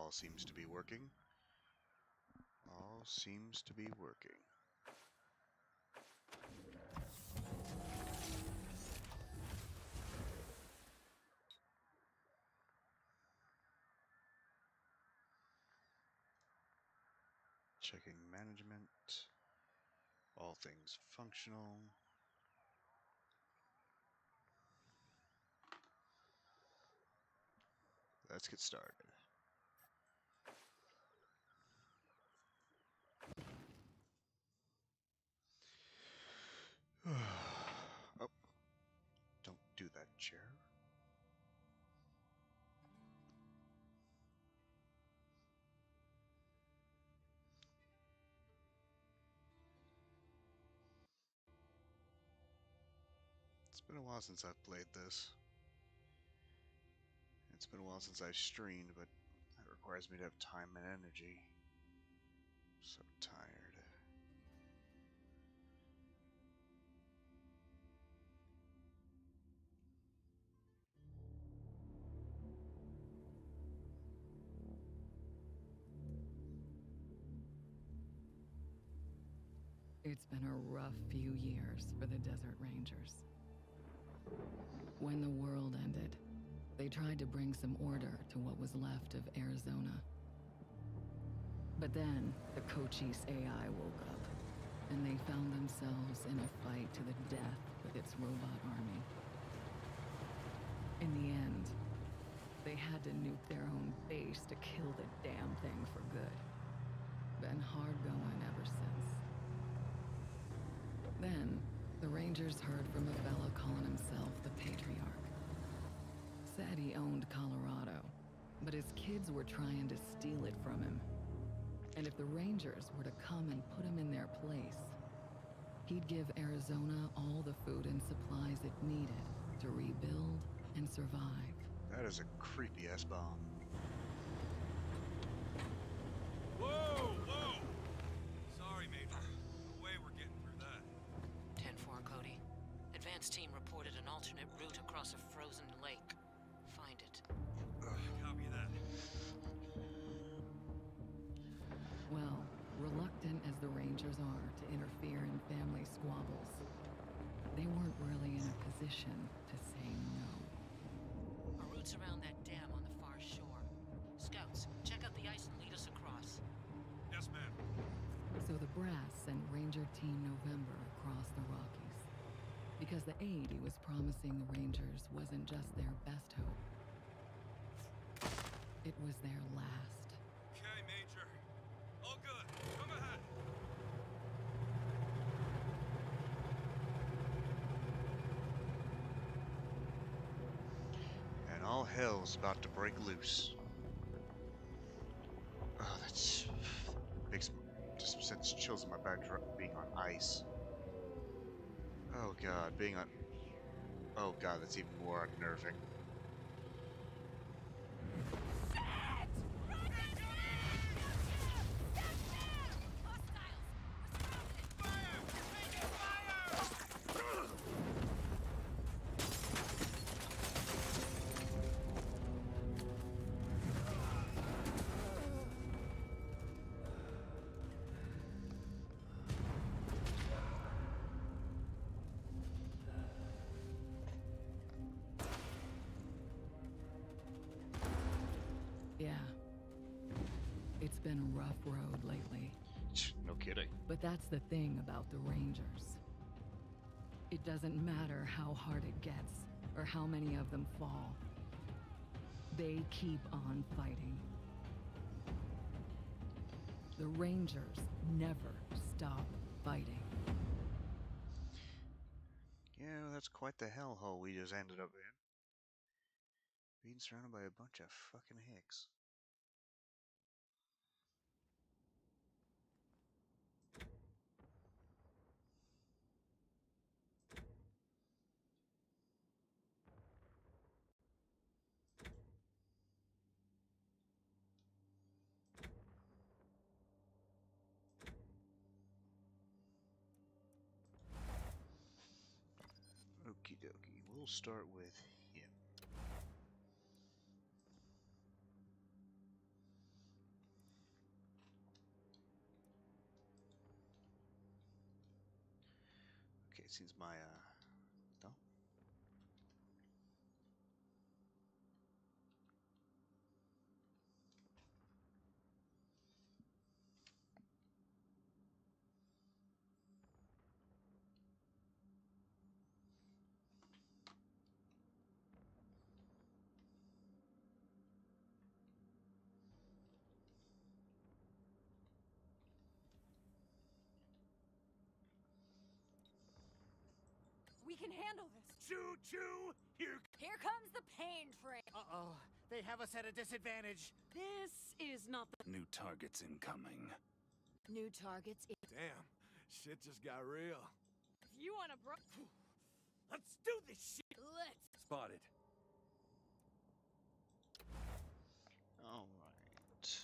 all seems to be working. All seems to be working. Checking management. All things functional. Let's get started. Oh, don't do that, chair. It's been a while since I've played this. It's been a while since I streamed, but that requires me to have time and energy. So tired. It's been a rough few years for the Desert Rangers. When the world ended, they tried to bring some order to what was left of Arizona. But then, the Cochise AI woke up, and they found themselves in a fight to the death with its robot army. In the end, they had to nuke their own base to kill the damn thing for good. Been hard going ever since. Then, the Rangers heard from a fella calling himself the Patriarch. Said he owned Colorado, but his kids were trying to steal it from him. And if the Rangers were to come and put him in their place, he'd give Arizona all the food and supplies it needed to rebuild and survive. That is a creepy ass bomb. Whoa, whoa! Sorry, Major. No way we're getting through that. 10-4, Cody. Advance team reported an alternate route across a frozen lake. Find it. Copy that. Well, reluctant as the Rangers are to interfere in family squabbles, they weren't really in a position to say no. Our route's around that dam on the far shore. Scouts, check out the ice and lead us across. Yes, ma'am. So the brass sent Ranger Team November across the Rockies, because the aid he was promising the Rangers wasn't just their best hope. It was their last. Okay, Major. All good. Come ahead. And all hell's about to break loose. Oh, that's just sends chills in my back being on ice. Oh god, being on. Oh god, that's even more unnerving. Yeah. It's been a rough road lately. No kidding. But that's the thing about the Rangers. It doesn't matter how hard it gets, or how many of them fall. They keep on fighting. The Rangers never stop fighting. Yeah, that's quite the hellhole we just ended up in. Being surrounded by a bunch of fucking hicks. Okie dokie, we'll start with him. it seems my no. We can handle this. Choo-choo! Here comes the pain train. Uh-oh. They have us at a disadvantage. This is not the New targets incoming. new targets. Damn, shit just got real. If you want to Let's do this shit! let's. Spotted. All right.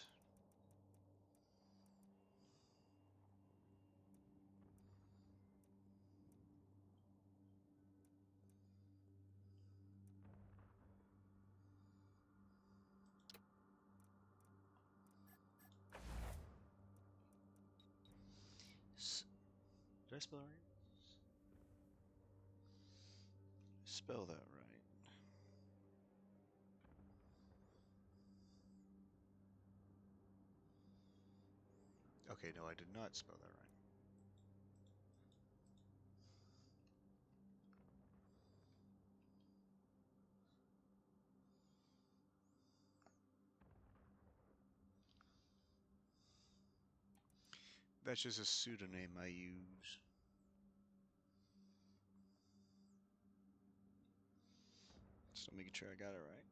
Did I spell that right? Spell that right. Okay, no, I did not spell that right. That's just a pseudonym I use. Just making sure I got it right.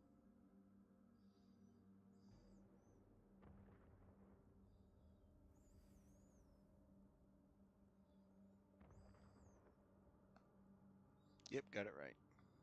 Yep, got it right.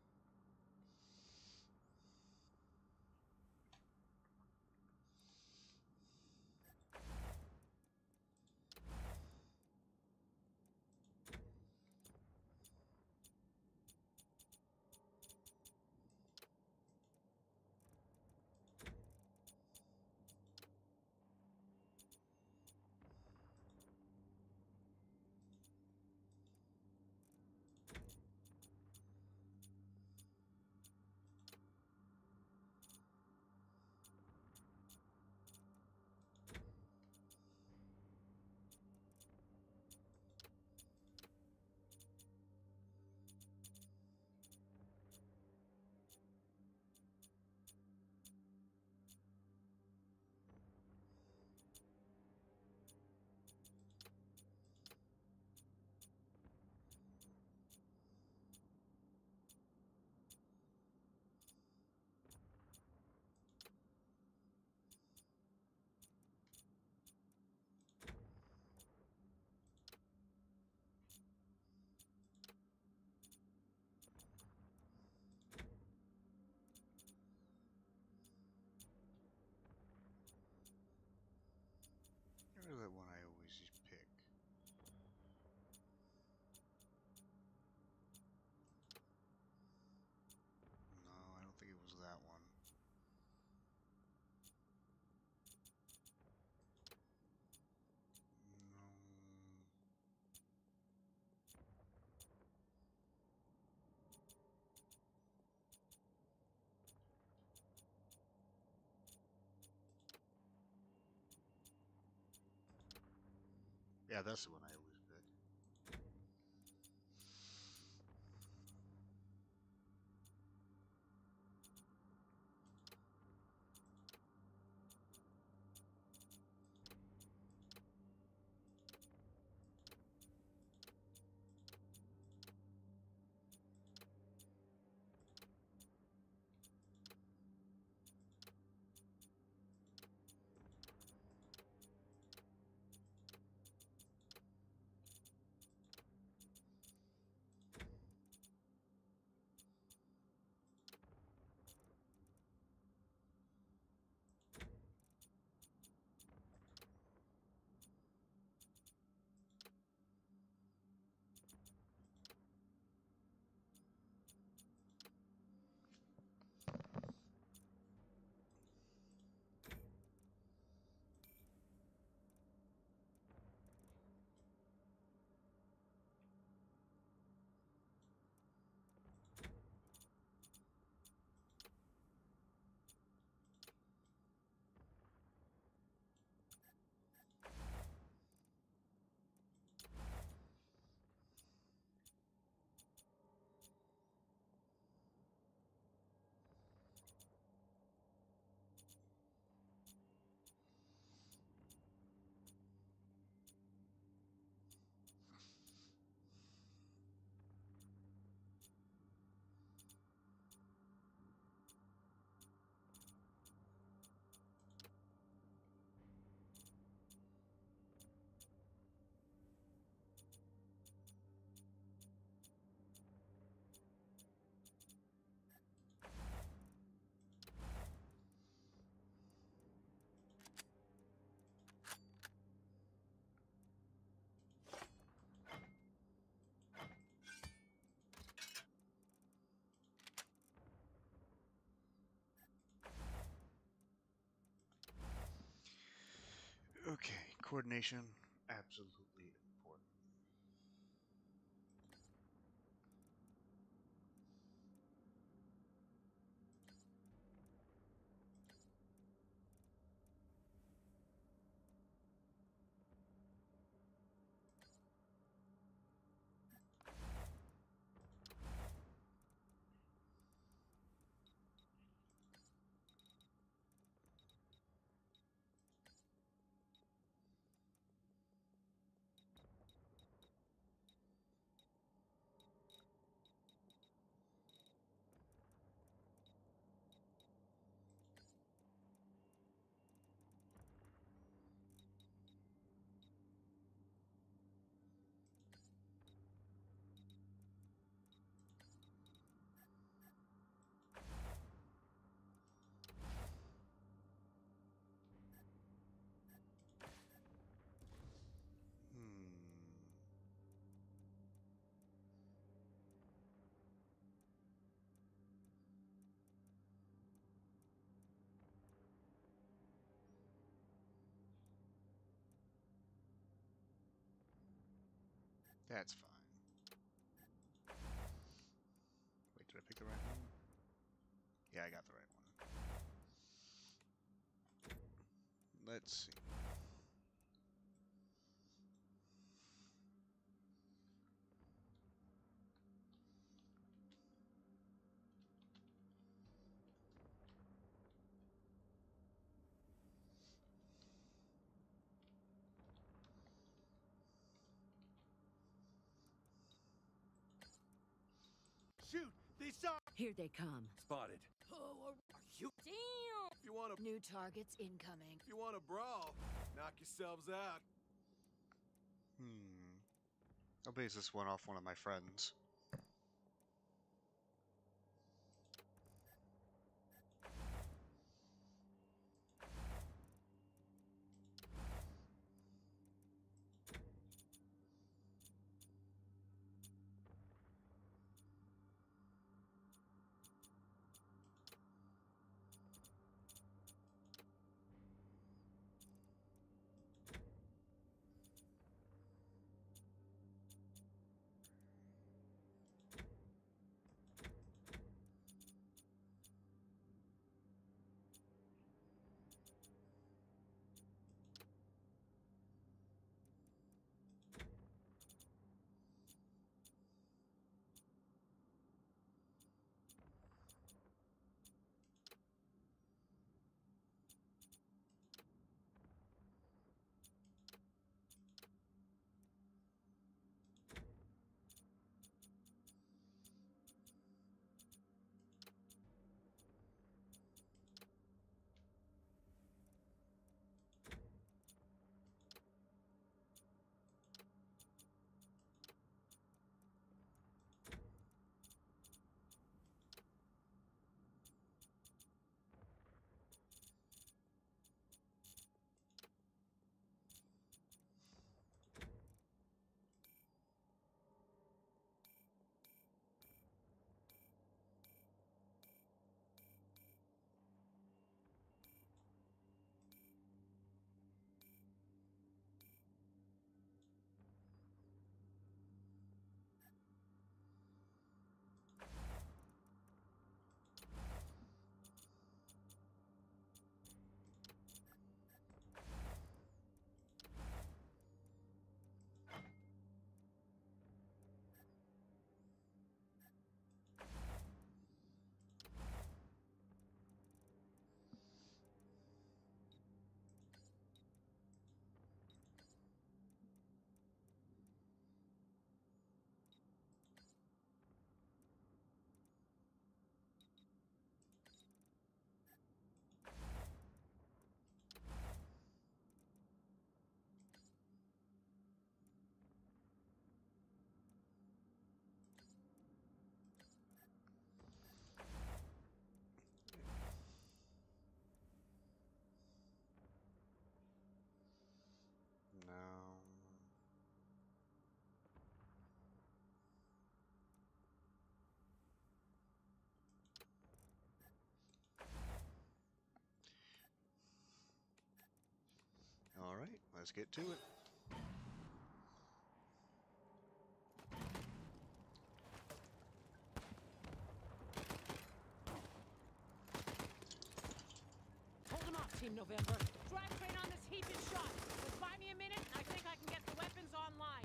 What is that one I always just pick? No, I don't think it was that one. No. Yeah, that's the one I always pick. coordination, absolutely important. Hmm. That's fine. Wait, did I pick the right one? Yeah, I got the right one. Let's see. Shoot! They saw. Here they come. Spotted. Oh, Are you? damn! If you want to, New targets incoming. if you want to brawl, knock yourselves out. Hmm. I'll base this one off one of my friends. Let's get to it. Hold them off, Team November. Drivetrain on this heap is shot. Just buy me a minute, and I think I can get the weapons online.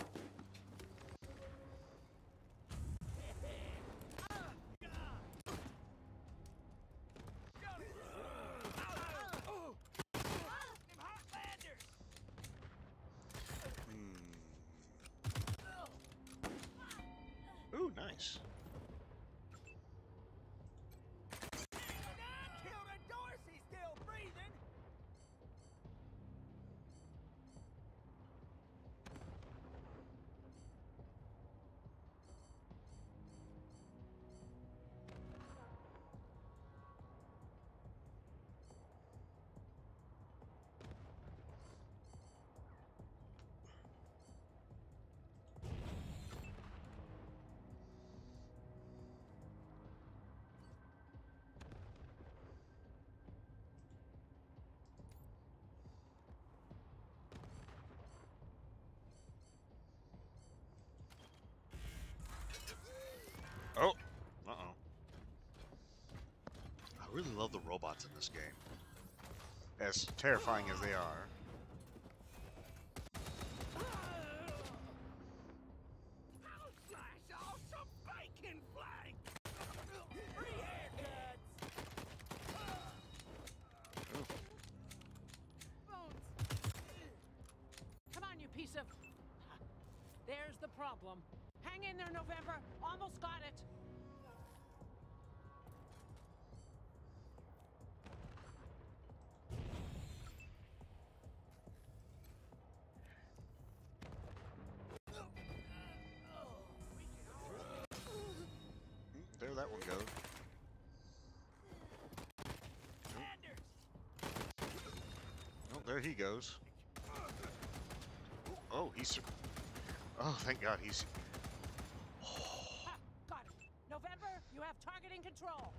Ooh, nice. Killed a Dorsey still breathing. Oh! Uh-oh. I really love the robots in this game. As terrifying as they are. Slash awesome bacon flank. Free haircuts. Bones! Come on, you piece of... There's the problem. Hang in there, November. Almost got it. There that one goes. Oh, there he goes. Oh, he's... Oh, thank God, he's... Ha! Got it. November, you have targeting control.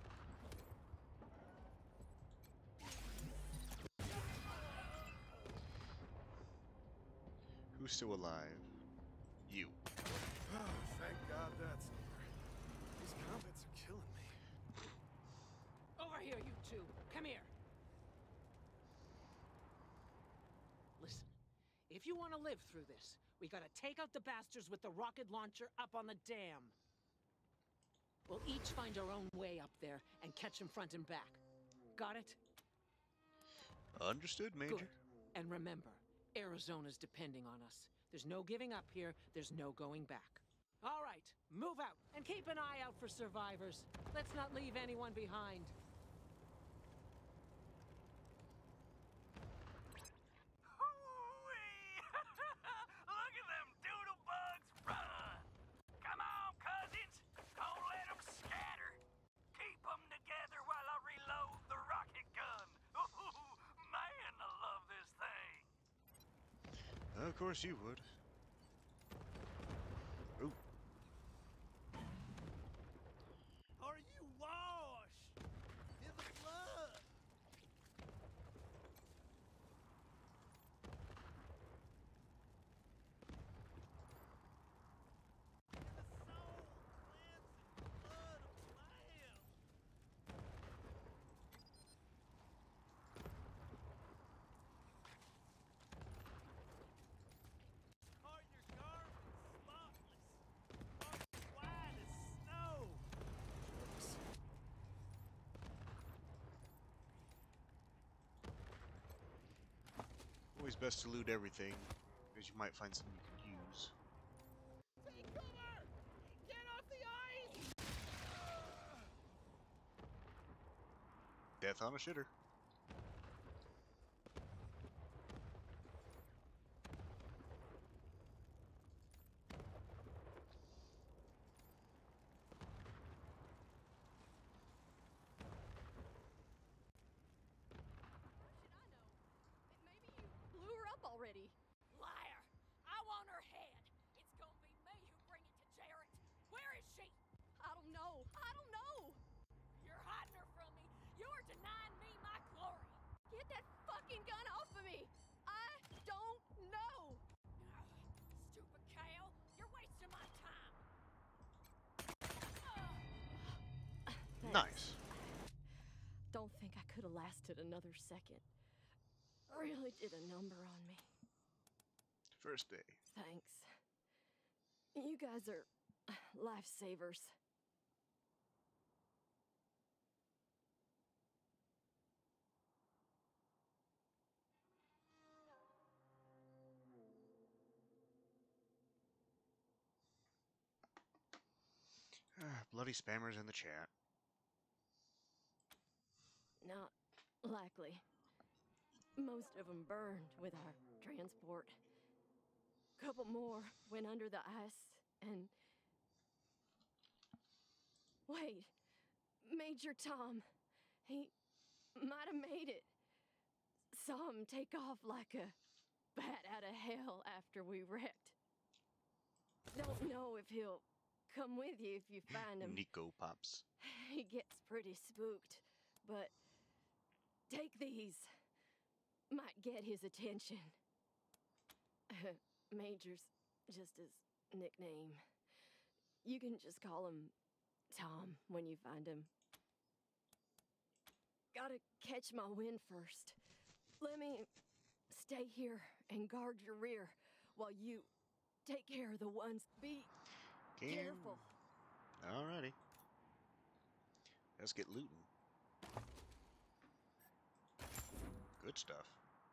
Who's still alive? You. Thank God that's over. These combats are killing me. Over here, you two. Come here. Listen, if you want to live through this, we gotta take out the bastards with the rocket launcher up on the dam. We'll each find our own way up there and catch them front and back. Got it? Understood, Major. Good. And remember, Arizona's depending on us. There's no giving up here. There's no going back. All right, move out and keep an eye out for survivors. Let's not leave anyone behind. Look at them doodle bugs run! Come on, cousins! Don't let them scatter! Keep them together while I reload the rocket gun! Ooh, man, I love this thing! Of course you would. Ooh. Are you washed in the blood? Always best to loot everything, because you might find something you can use. Take cover! Get off the ice! Death on a shitter. Already. Liar! I want her head. It's gonna be me who bring it to Jarrett. Where is she? I don't know. I don't know. You're hiding her from me. You're denying me my Nice. Don't think I could have lasted another second. Really did a number on me. First day. Thanks. You guys are lifesavers. Bloody spammers in the chat. Not likely. Most of them burned with our transport. Couple more went under the ice, and... Wait. Major Tom. He might have made it. Saw him take off like a bat out of hell after we wrecked. Don't know if he'll come with you if you find him. Nico Pops. He gets pretty spooked, but take these. Might get his attention. Major's just his nickname. You can just call him Tom when you find him. Gotta catch my wind first. Let me stay here and guard your rear while you take care of the ones. Be careful. Alrighty. Let's get looting. Good stuff.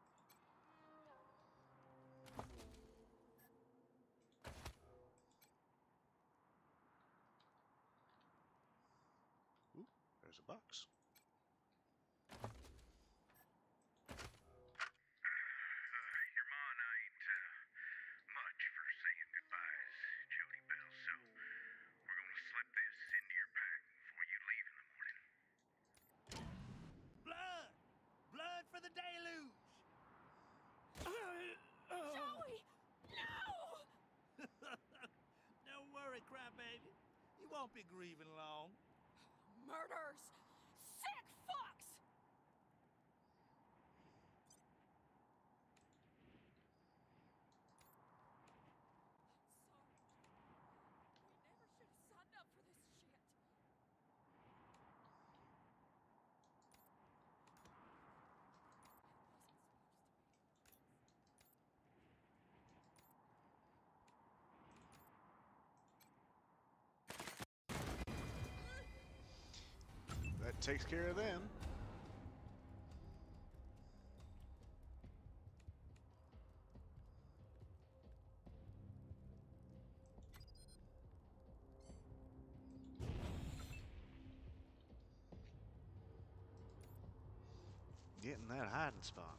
Ooh, there's a box. Your ma and I ain't much for saying goodbyes, Jody Bell, so we're gonna slip this into your pack before you leave in the morning. Blood! Blood for the deluge! Joey! No! Don't worry, crybaby. You won't be grieving long. Murders! Sick fucks! Sorry. We never should have signed up for this shit. That takes care of them. Getting that hiding spot.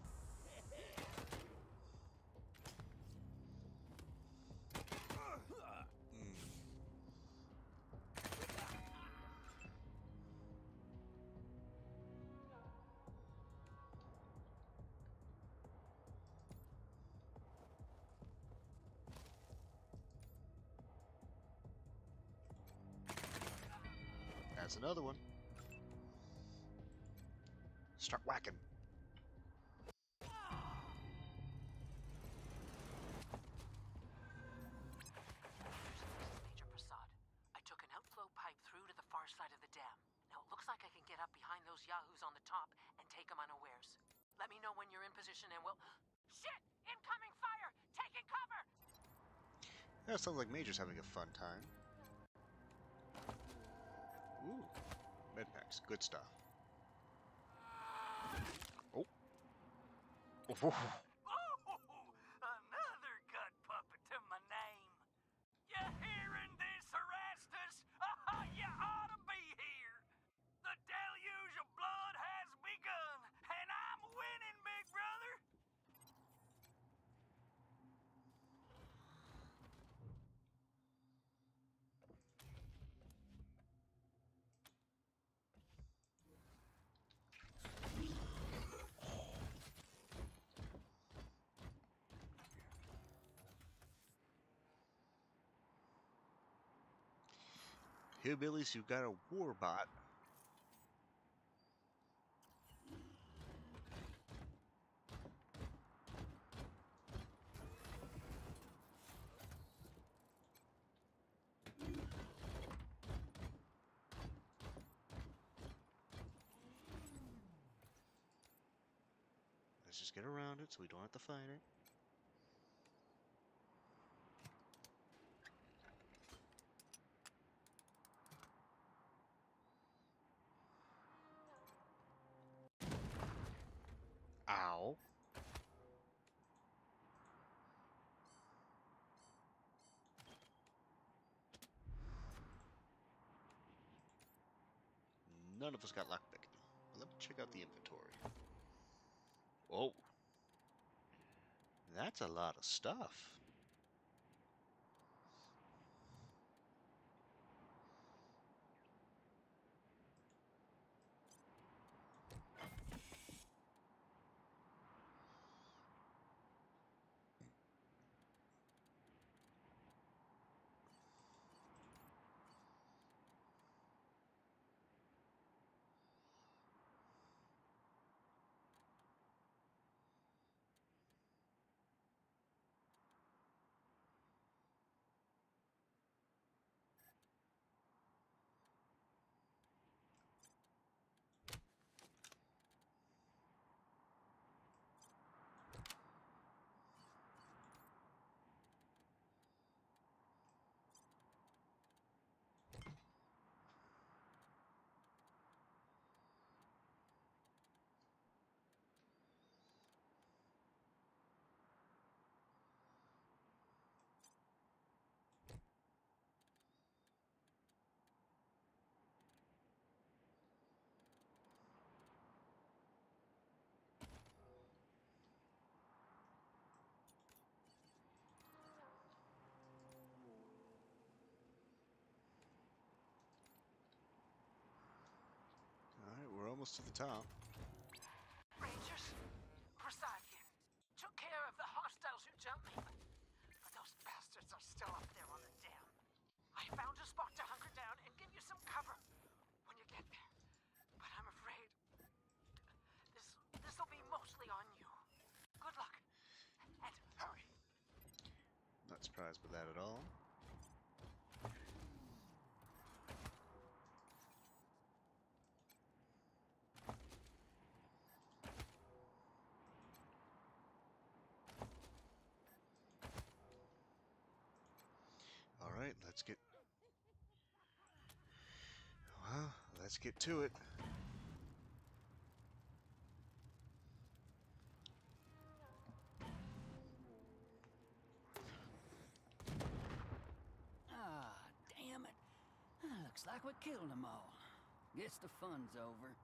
That's another one. Start whacking. Major Prasad. I took an outflow pipe through to the far side of the dam. Now it looks like I can get up behind those yahoos on the top and take them unawares. Let me know when you're in position and we'll... Shit! Incoming fire! Taking cover! That sounds like Major's having a fun time. Ooh, med packs, good stuff. Oh. Oh, another gut puppet to my name. You hearing this, Erastus? You ought to be here. The deluge of blood has begun, and I'm winning, big brother. Hillbillies, you've got a war bot. just get around it so we don't have to fight it. Ow. None of us got lockpicking. But let me check out the inventory. Whoa. That's a lot of stuff. Alright, we're almost to the top. Rangers, Prasad here. Took care of the hostiles who jumped me, but those bastards are still up there on the dam. I found a spot to hunker down and give you some cover when you get there. But I'm afraid this'll be mostly on you. Good luck, and hurry. Not surprised by that at all. Alright, let's get... Well, let's get to it. Ah, damn it. Looks like we killed them all. Guess the fun's over.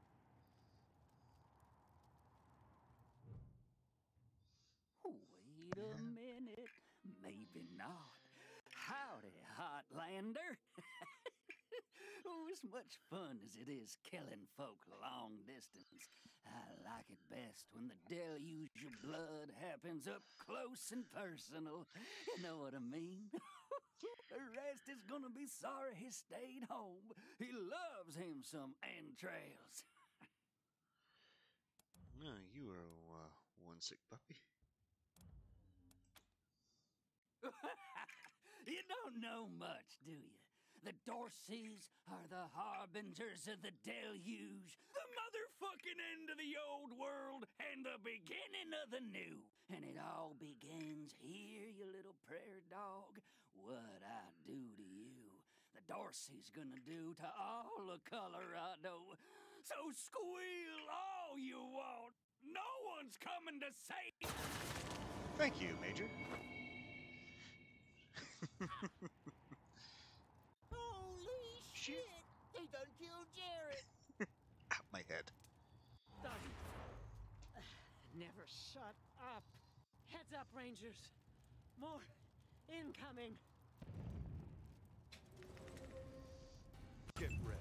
Wait a minute. Maybe not. Howdy, Hotlander. Oh, as much fun as it is killing folk long distance, I like it best when the deluge of blood happens up close and personal. You know what I mean? The rest is gonna be sorry he stayed home. He loves him some entrails. No, you are one sick puppy. You don't know much, do you? The Dorseys are the harbingers of the deluge, the motherfucking end of the old world and the beginning of the new. And it all begins here, you little prairie dog. What I do to you, the Dorsey's gonna do to all of Colorado. So squeal all you want. No one's coming to save. Thank you, Major. Holy shit! They done killed Jarrett! Out my head. Never shut up. Heads up, Rangers. More incoming. Get ready.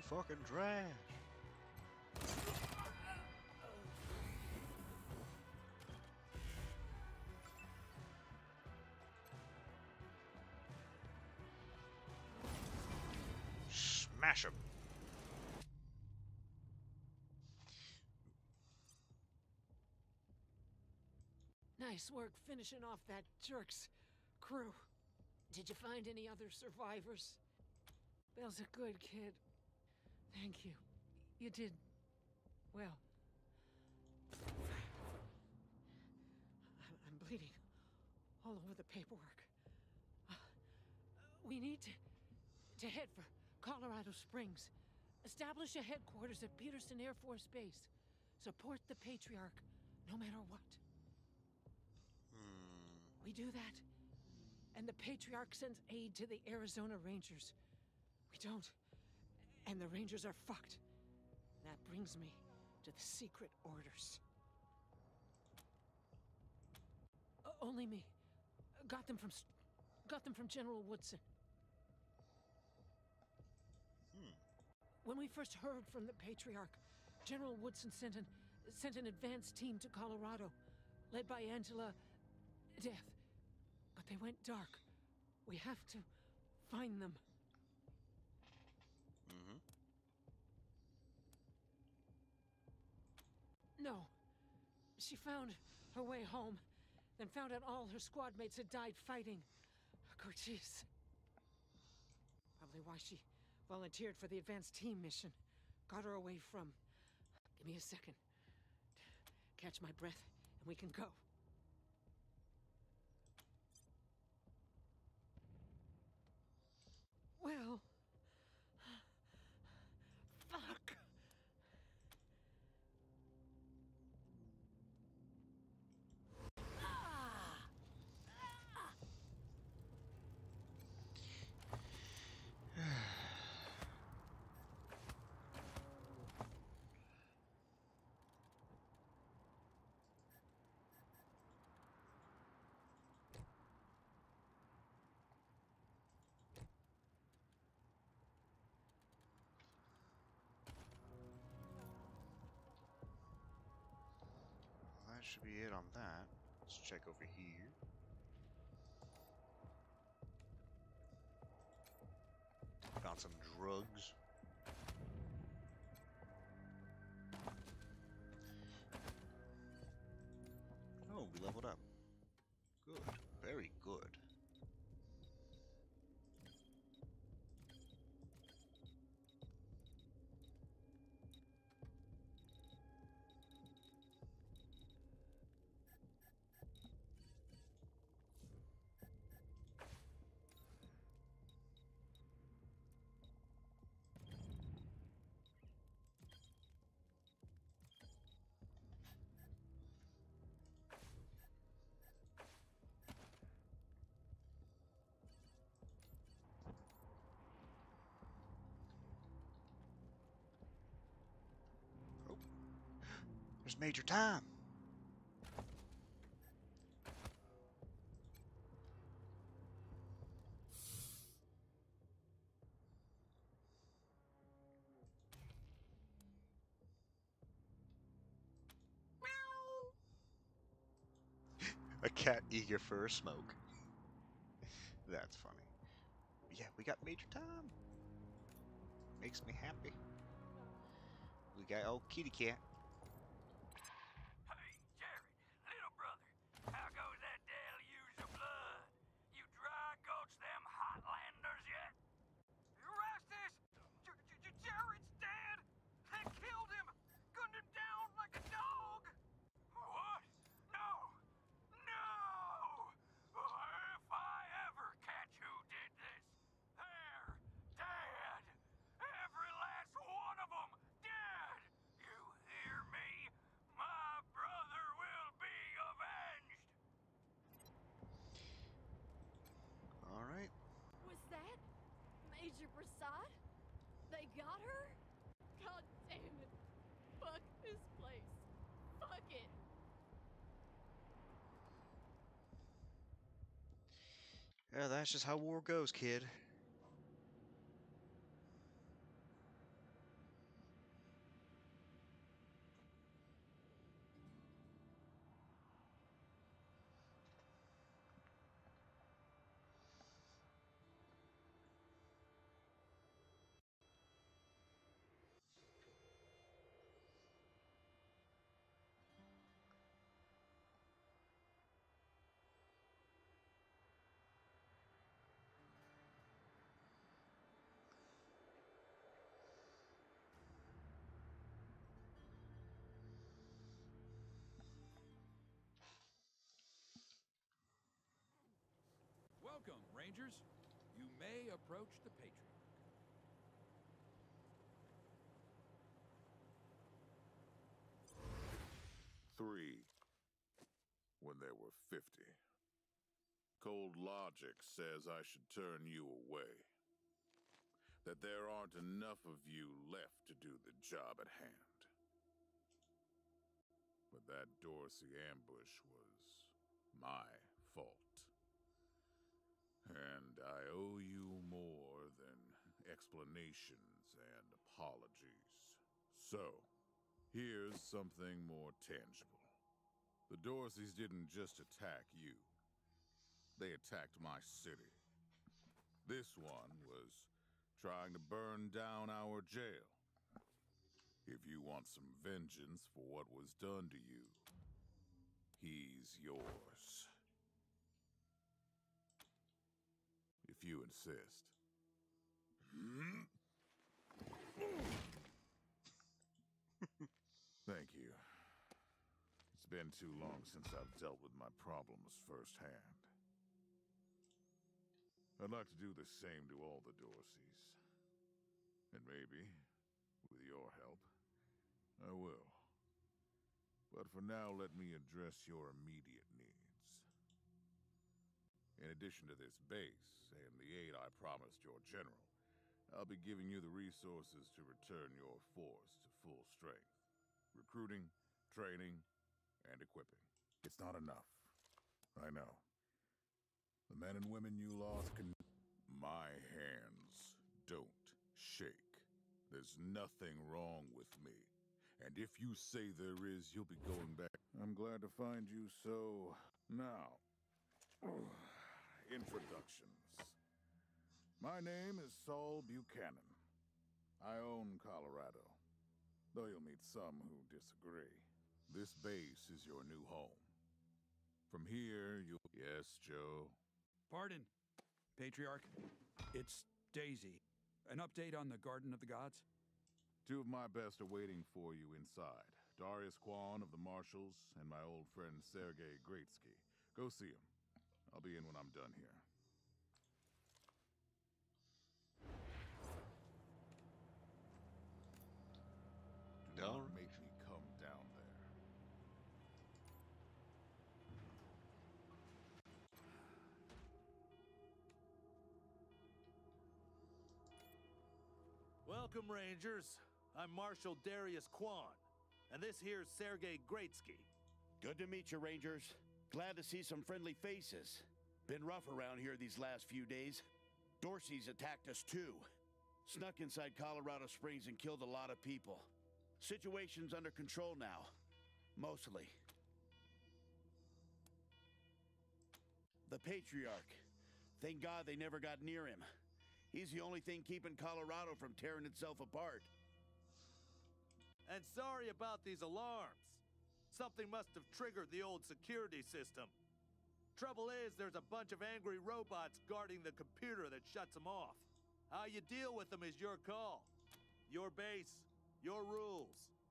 fucking trash. Smash him. Nice work finishing off that jerk's crew. Did you find any other survivors? Bill's a good kid. Thank you. You did well. I'm bleeding all over the paperwork. We need to head for Colorado Springs. Establish a headquarters at Peterson Air Force Base. Support the Patriarch, no matter what. We do that, and the Patriarch sends aid to the Arizona Rangers. We don't, and the Rangers are fucked. That brings me to the secret orders. Only me. Got them from General Woodson. When we first heard from the Patriarch, General Woodson sent an advance team to Colorado, led by Angela Death. But they went dark. We have to find them. No. She found her way home, then found out all her squad mates had died fighting. Cochise. Probably why she volunteered for the advanced team mission. Got her away from... Give me a second. Catch my breath, and we can go. Well... Fuck! That should be it on that. Let's check over here. Found some drugs. Oh, we leveled up. Good. Very good. There's Major Tom. A cat eager for a smoke. That's funny. Yeah, we got Major Tom. Makes me happy. We got old kitty cat. Hey, Jared, little brother, how goes that deluge of blood? You dry gulch them Hotlanders yet? Rastus! Jared's dead! They killed him! Gunned him down like a dog! What? No! No! If I ever catch who did this, they're dead! Every last one of them dead! You hear me? My brother will be avenged! Alright. Was that Major Prasad? They got her? God damn it. Fuck this place. Fuck it. Yeah, that's just how war goes, kid. Welcome, Rangers. You may approach the Patriarch. 3 when there were 50. Cold logic says I should turn you away. That there aren't enough of you left to do the job at hand. But that Dorsey ambush was my fault. And I owe you more than explanations and apologies. So, here's something more tangible. The Dorseys didn't just attack you. They attacked my city. This one was trying to burn down our jail. If you want some vengeance for what was done to you, he's yours. If you insist. Thank you. It's been too long since I've dealt with my problems firsthand. I'd like to do the same to all the Dorseys. And maybe, with your help, I will. But for now, let me address your immediate needs. In addition to this base, and the aid I promised your general, I'll be giving you the resources to return your force to full strength. Recruiting, training, and equipping. It's not enough. I know. The men and women you lost can... My hands don't shake. There's nothing wrong with me. And if you say there is, you'll be going back. I'm glad to find you, so... Now... Introductions. My name is Saul Buchanan. I own Colorado. Though you'll meet some who disagree. This base is your new home. From here, you'll... Yes, Joe? Pardon, Patriarch. It's Daisy. An update on the Garden of the Gods? 2 of my best are waiting for you inside. Darius Kwan of the Marshals, and my old friend Sergei Greatsky. Go see him. I'll be in when I'm done here. Do not make me come down there. Welcome, Rangers. I'm Marshal Darius Kwan, and this here's Sergei Greatsky. Good to meet you, Rangers. Glad to see some friendly faces. Been rough around here these last few days. Dorsey's attacked us too. Snuck inside Colorado Springs and killed a lot of people. Situation's under control now. Mostly. The Patriarch. Thank God they never got near him. He's the only thing keeping Colorado from tearing itself apart. And sorry about these alarms. Something must have triggered the old security system. Trouble is, there's a bunch of angry robots guarding the computer that shuts them off. How you deal with them is your call. Your base, your rules.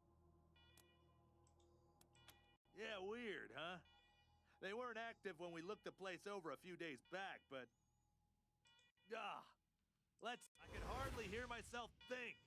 Yeah, weird, huh? They weren't active when we looked the place over a few days back, but... I can hardly hear myself think.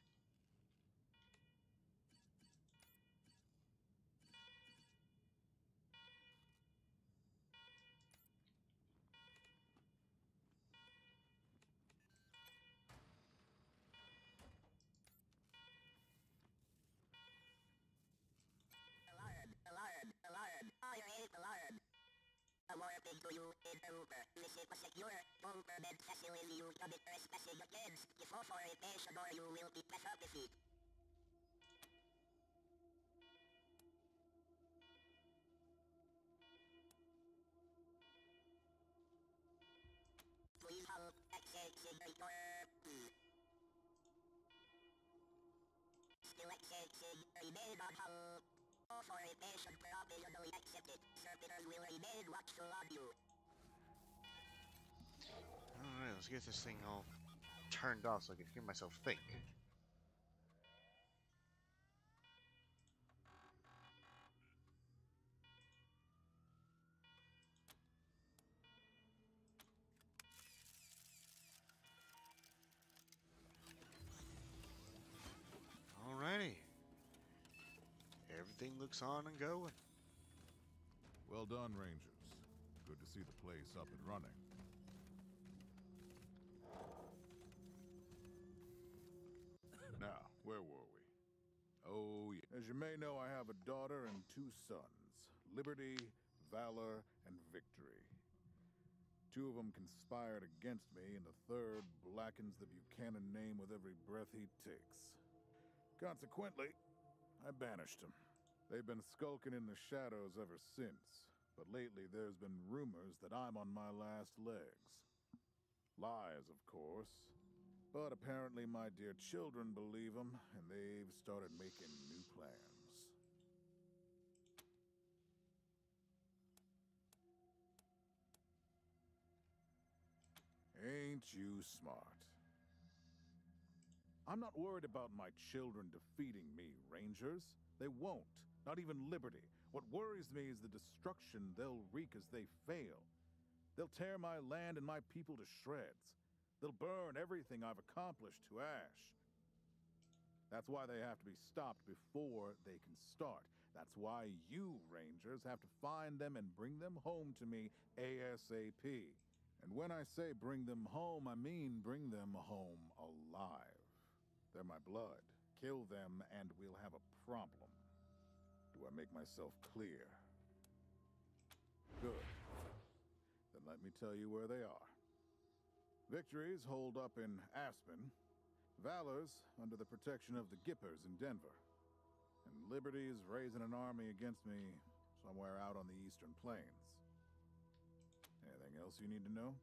Alarm. I hate alarm. A warning to you is over. This is a secure bunker bed facility. You commit trespassing against the fortification or you will be defeated. Please hold accessing the door. Still accessing remain on hold. Authorization provisionally accepted. Servitors will remain watchful on you. Alright, let's get this thing all turned off so I can hear myself think. everything looks on and going. Well done, Rangers. Good to see the place up and running. Now, where were we? Oh, yeah. As you may know, I have a daughter and two sons, Liberty, Valor, and Victory. Two of them conspired against me, and the third blackens the Buchanan name with every breath he takes. Consequently, I banished them. They've been skulking in the shadows ever since, but lately there's been rumors that I'm on my last legs. Lies, of course. But apparently my dear children believe them, and they've started making new plans. Ain't you smart? I'm not worried about my children defeating me, Rangers. They won't. Not even Liberty. What worries me is the destruction they'll wreak as they fail. They'll tear my land and my people to shreds. They'll burn everything I've accomplished to ash. That's why they have to be stopped before they can start. That's why you, Rangers, have to find them and bring them home to me ASAP. And when I say bring them home, I mean bring them home alive. They're my blood. Kill them and we'll have a problem. Do I make myself clear? Good. Then let me tell you where they are. Victory's holed up in Aspen. Valor's under the protection of the Gippers in Denver. And Liberty's raising an army against me somewhere out on the Eastern Plains. Anything else you need to know?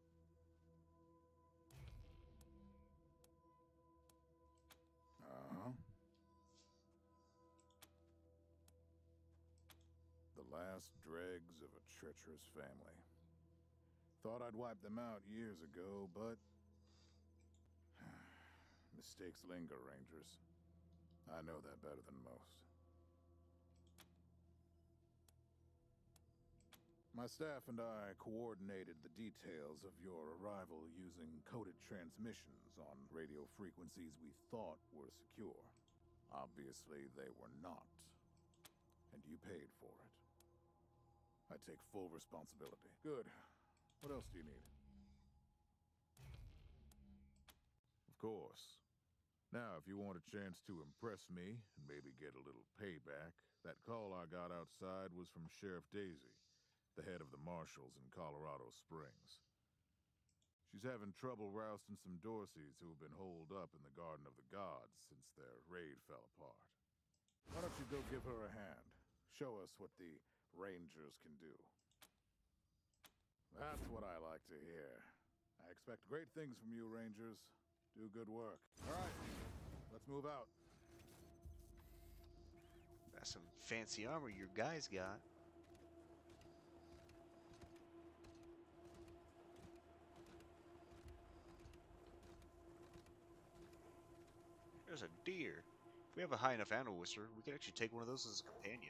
Uh-huh. The last dregs of a treacherous family. Thought I'd wipe them out years ago, but mistakes linger, Rangers. I know that better than most. My staff and I coordinated the details of your arrival using coded transmissions on radio frequencies we thought were secure. Obviously, they were not. And you paid for it. I take full responsibility. Good. What else do you need? Of course. Now, if you want a chance to impress me and maybe get a little payback, that call I got outside was from Sheriff Daisy, the head of the marshals in Colorado Springs. She's having trouble rousting some Dorseys who have been holed up in the Garden of the Gods since their raid fell apart. Why don't you go give her a hand? Show us what the Rangers can do. That's what I like to hear. I expect great things from you, Rangers. Do good work. All right, let's move out. That's some fancy armor your guys got. There's a deer. If we have a high enough animal whisperer, we could actually take one of those as a companion.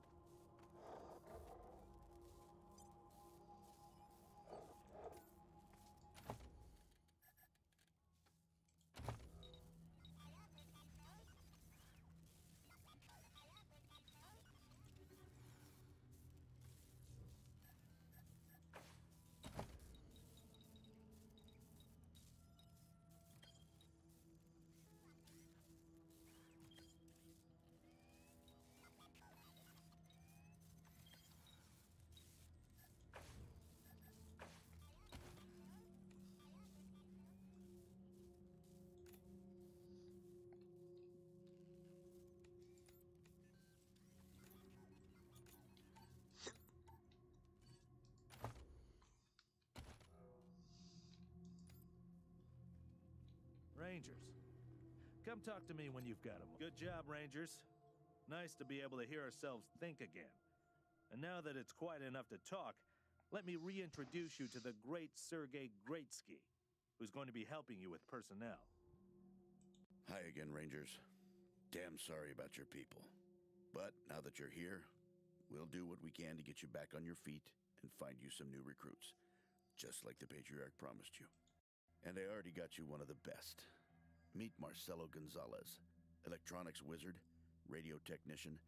Rangers, come talk to me when you've got them. Good job, Rangers. Nice to be able to hear ourselves think again. And now that it's quiet enough to talk, let me reintroduce you to the great Sergei Greatsky, who's going to be helping you with personnel. Hi again, Rangers. Damn sorry about your people. But now that you're here, we'll do what we can to get you back on your feet and find you some new recruits, just like the Patriarch promised you. And I already got you one of the best. Meet Marcelo Gonzalez, electronics wizard, radio technician,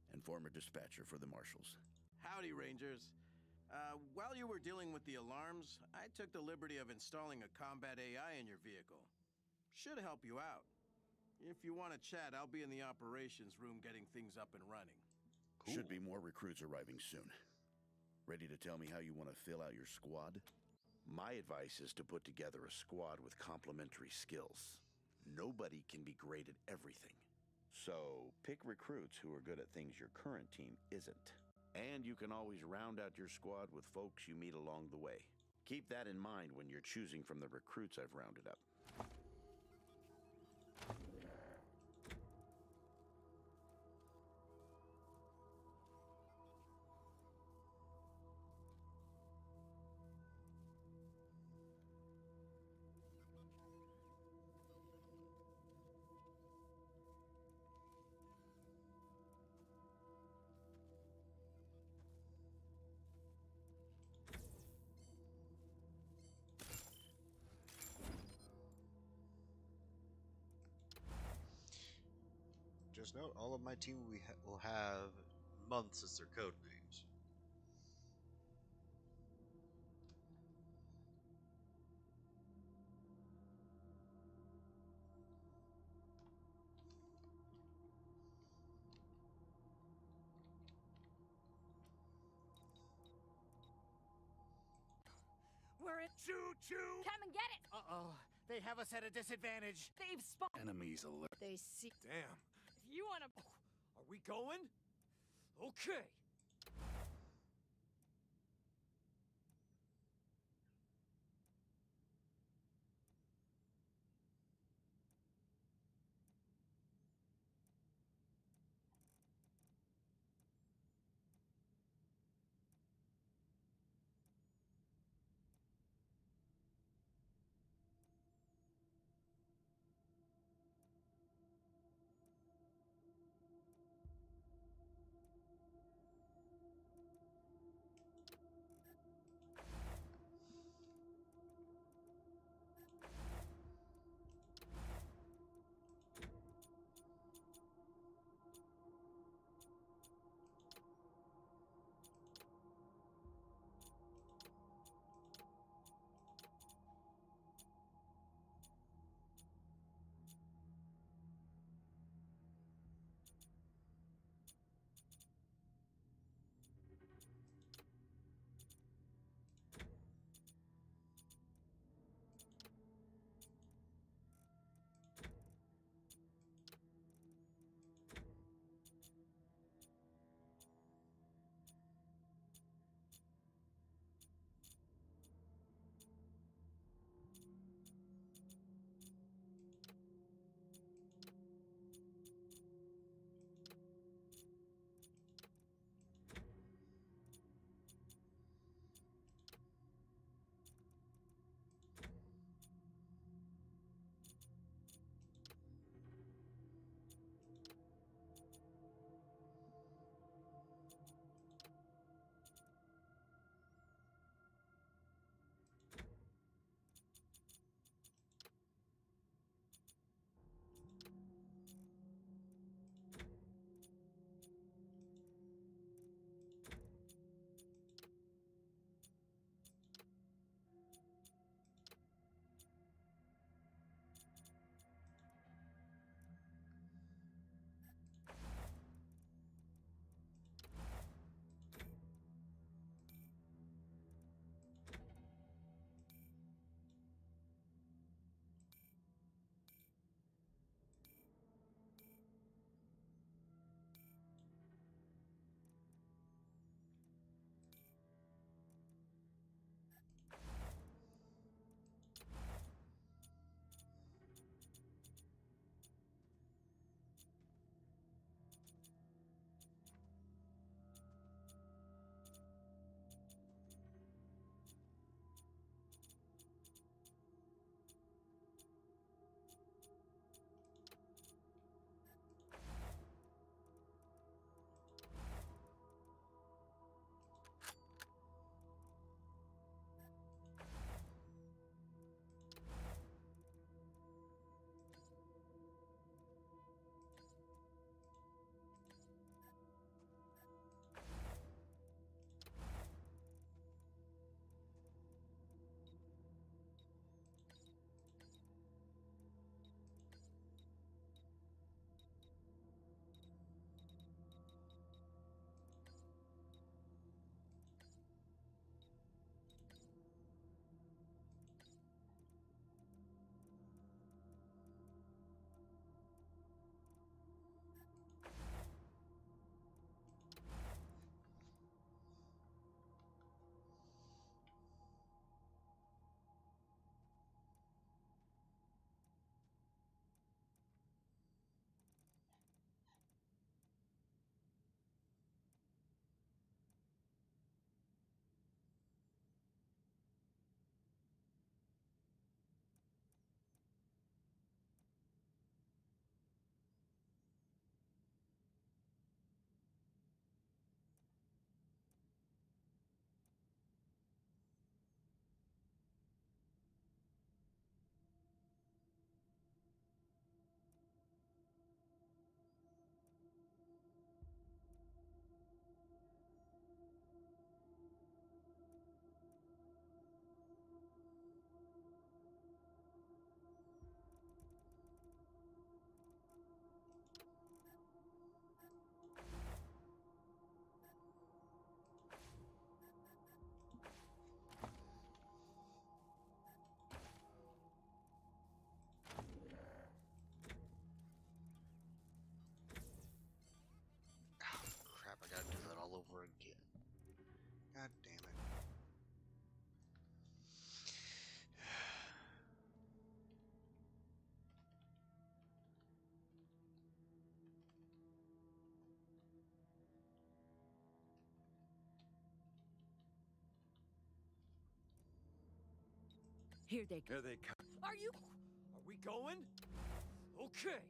and former dispatcher for the Marshals. Howdy, Rangers. While you were dealing with the alarms, I took the liberty of installing a combat AI in your vehicle. Should help you out. If you want to chat, I'll be in the operations room getting things up and running. Cool. Should be more recruits arriving soon. Ready to tell me how you want to fill out your squad? My advice is to put together a squad with complementary skills. Nobody can be great at everything. So, pick recruits who are good at things your current team isn't. And you can always round out your squad with folks you meet along the way. Keep that in mind when you're choosing from the recruits I've rounded up. Just note, all of my team will have months as their code names. We're in. Choo-choo! Come and get it! Uh-oh. They have us at a disadvantage. They've spotted. Enemies alert. They see. Damn. If you want to. Are we going? Okay. Here they Here they come. Are you? Are we going? Okay.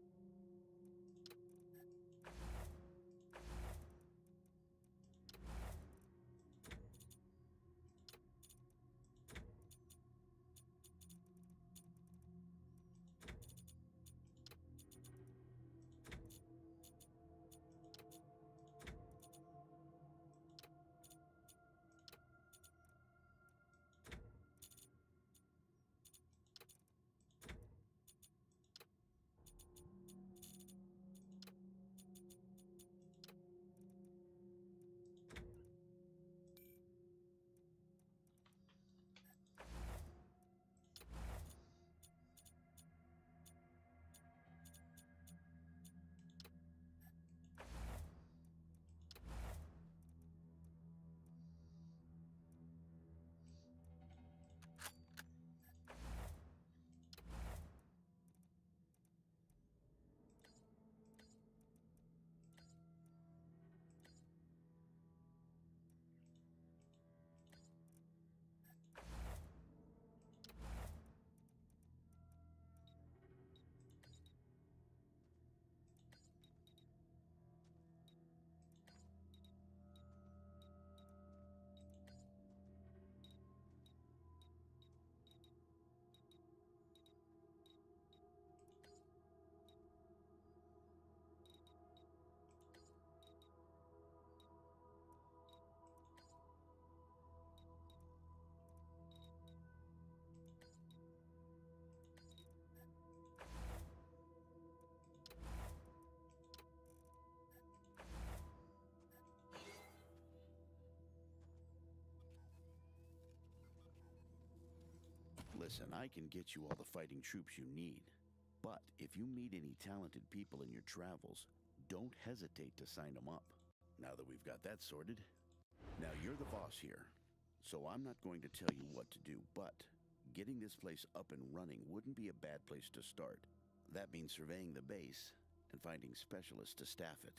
Listen, I can get you all the fighting troops you need. But if you meet any talented people in your travels, don't hesitate to sign them up. Now that we've got that sorted. Now you're the boss here, so I'm not going to tell you what to do, but getting this place up and running wouldn't be a bad place to start. That means surveying the base and finding specialists to staff it.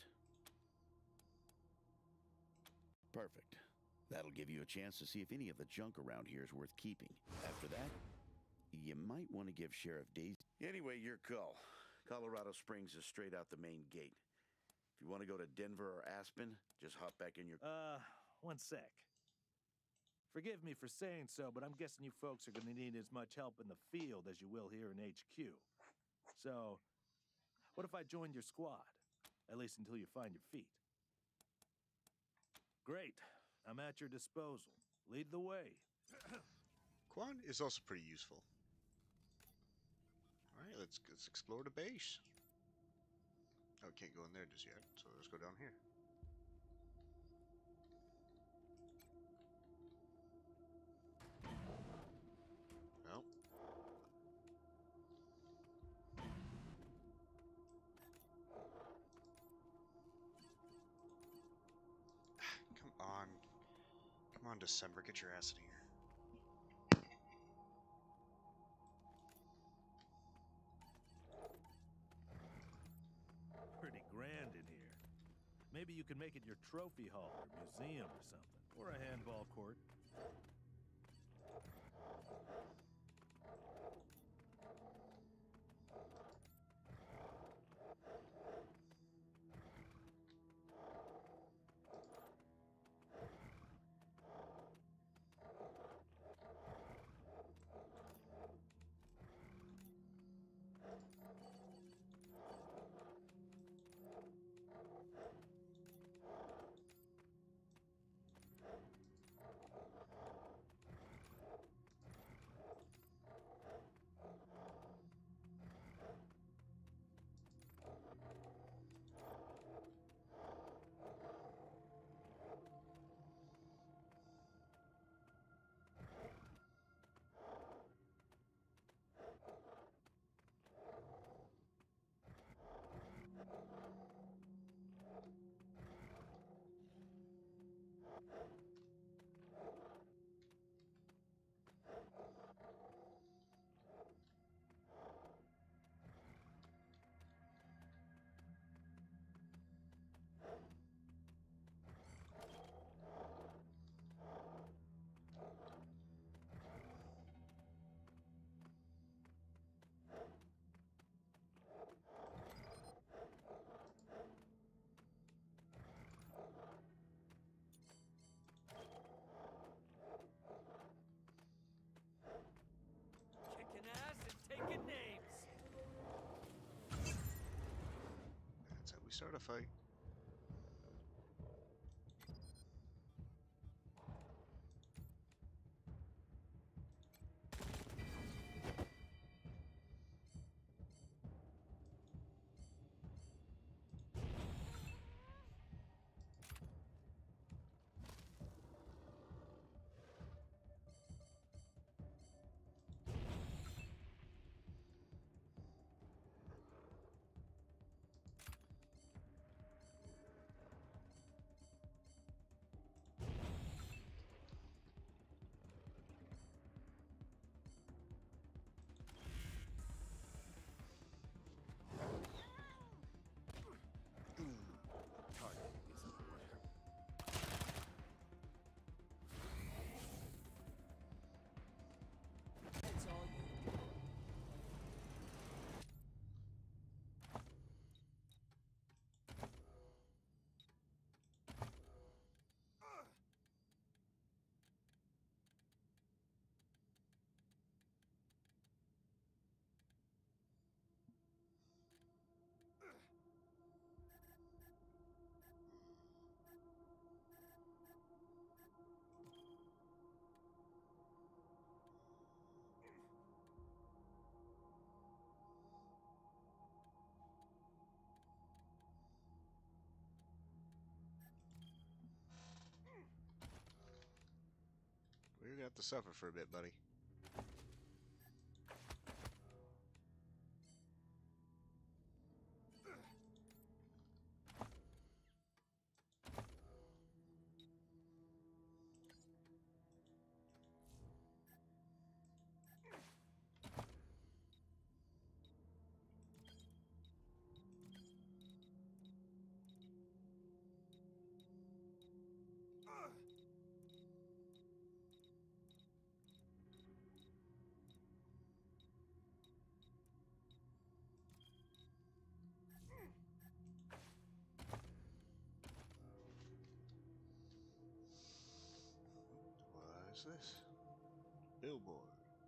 Perfect. That'll give you a chance to see if any of the junk around here is worth keeping. After that, you might want to give Sheriff Daisy... Anyway, your call. Colorado Springs is straight out the main gate. If you want to go to Denver or Aspen, just hop back in your... One sec. Forgive me for saying so, but I'm guessing you folks are going to need as much help in the field as you will here in HQ. So, what if I joined your squad? At least until you find your feet. Great. I'm at your disposal. Lead the way. Quan is also pretty useful. Alright, let's explore the base. Oh, can't go in there just yet, so let's go down here. Well. Come on. Come on, December, get your ass in here. Pretty grand in here. Maybe you could make it your trophy hall or museum or something. Or a handball court. start a fight. We're gonna have to suffer for a bit, buddy. What is this? Billboard.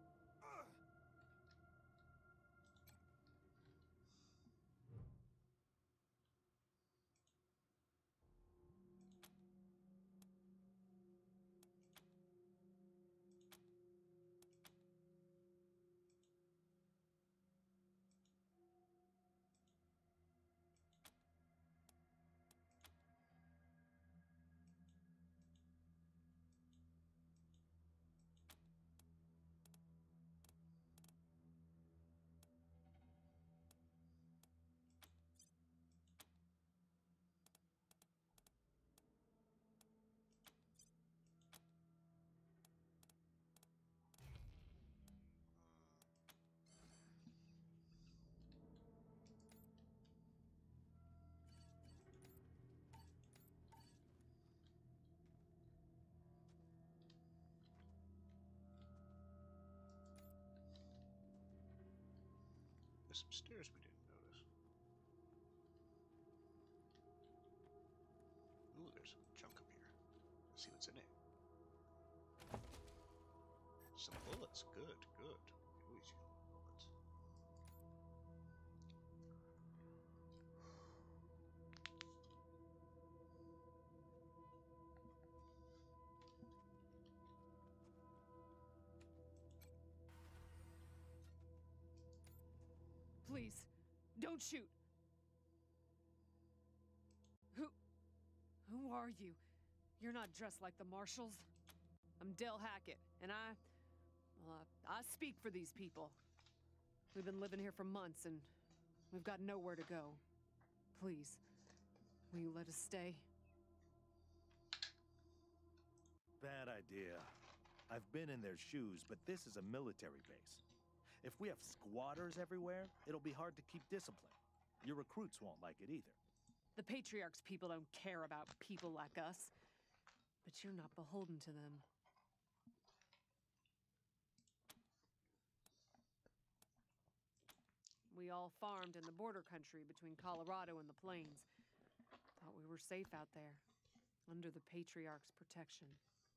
There's some stairs we didn't notice. Ooh, there's some junk up here. Let's see what's in it. Some bullets. Good, good. We always use bullets. Please, don't shoot. Who are you? You're not dressed like the marshals. I'm Del Hackett, and I speak for these people. We've been living here for months, and we've got nowhere to go. Please, will you let us stay? Bad idea. I've been in their shoes, but this is a military base. If we have squatters everywhere, it'll be hard to keep discipline. Your recruits won't like it either. The Patriarch's people don't care about people like us. But you're not beholden to them. We all farmed in the border country between Colorado and the plains. Thought we were safe out there, under the Patriarch's protection.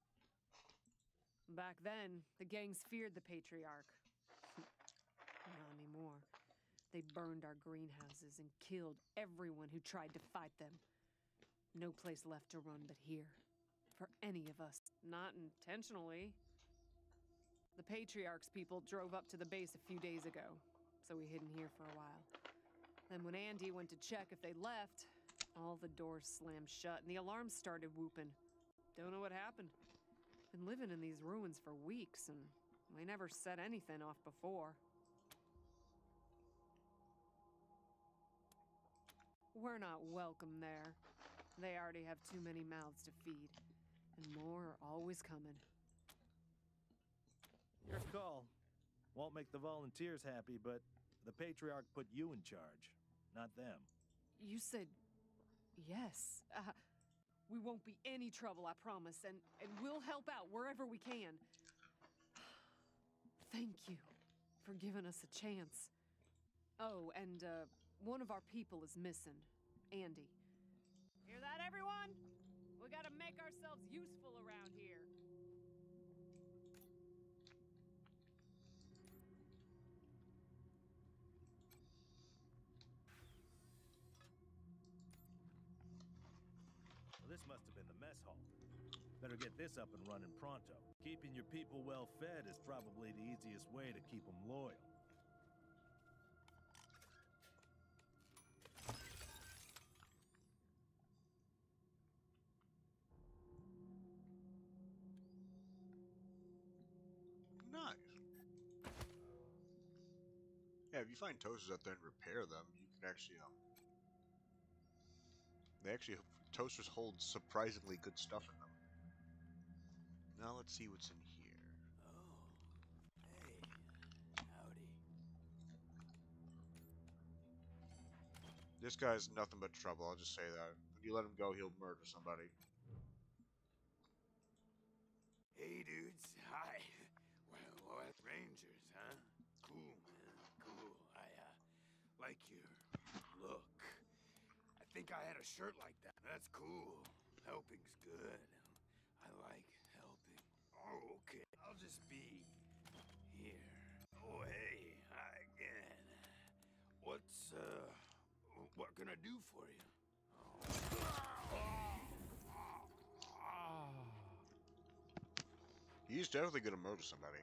Back then, the gangs feared the Patriarch. Not anymore. They burned our greenhouses and killed everyone who tried to fight them. No place left to run but here. For any of us. Not intentionally. The Patriarch's people drove up to the base a few days ago, so we hid in here for a while. Then when Andy went to check if they left, all the doors slammed shut and the alarms started whooping. Don't know what happened. Been living in these ruins for weeks, and we never set anything off before. We're not welcome there. They already have too many mouths to feed, and more are always coming. Your call. Won't make the volunteers happy, but the Patriarch put you in charge, not them. You said yes. We won't be any trouble, I promise, and we'll help out wherever we can. Thank you for giving us a chance. Oh, and one of our people is missing. Andy. Hear that, everyone? We gotta make ourselves useful around here. Well, this must have been the mess hall. Better get this up and running pronto. Keeping your people well fed is probably the easiest way to keep them loyal. Nice. Yeah, if you find toasters out there and repair them, you can actually toasters hold surprisingly good stuff in them. Now let's see what's in here. Oh, hey, howdy. This guy's nothing but trouble, I'll just say that. When you let him go, he'll murder somebody. Hey, dudes. Hi. Well, Rangers, huh? Cool, man. Cool. I, like your look. I think I had a shirt like that. That's cool. Helping's good. I like helping. Oh, okay. I'll just be here. Oh, hey. Hi again. What can I do for you? He's definitely gonna murder somebody.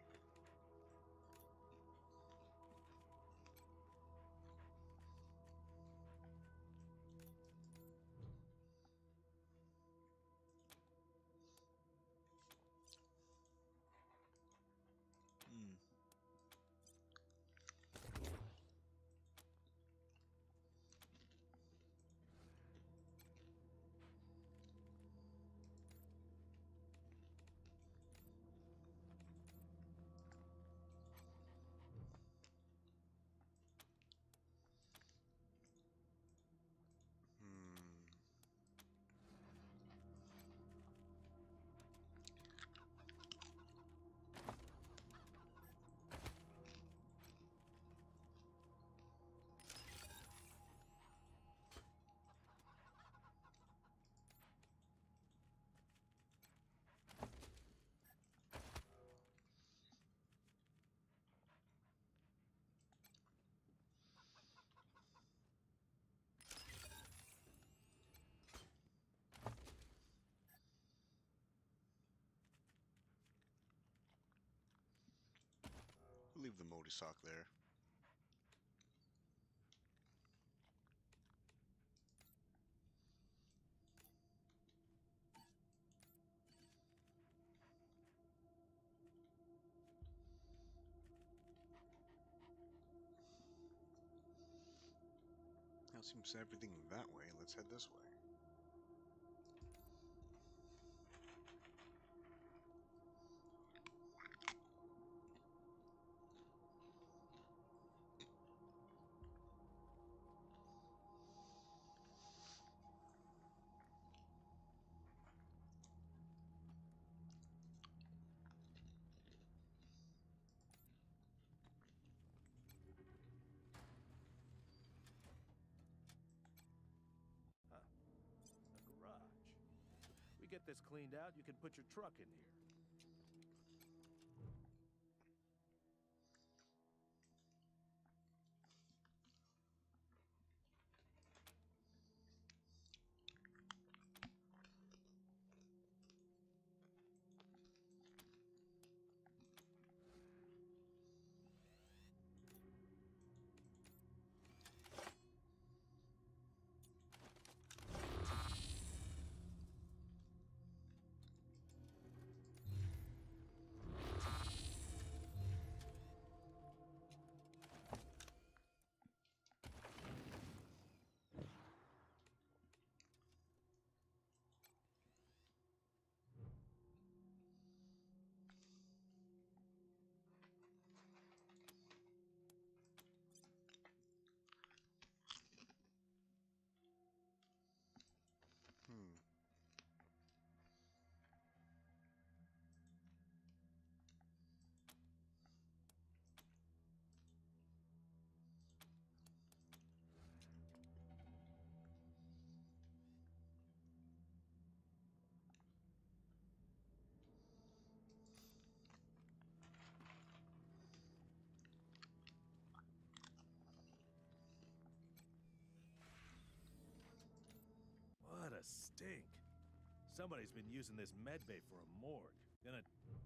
Leave the Modi sock there. That seems everything that way. Let's head this way. A garage. We get this cleaned out, you can put your truck in here. stink. Somebody's been using this med bay for a morgue. Gonna...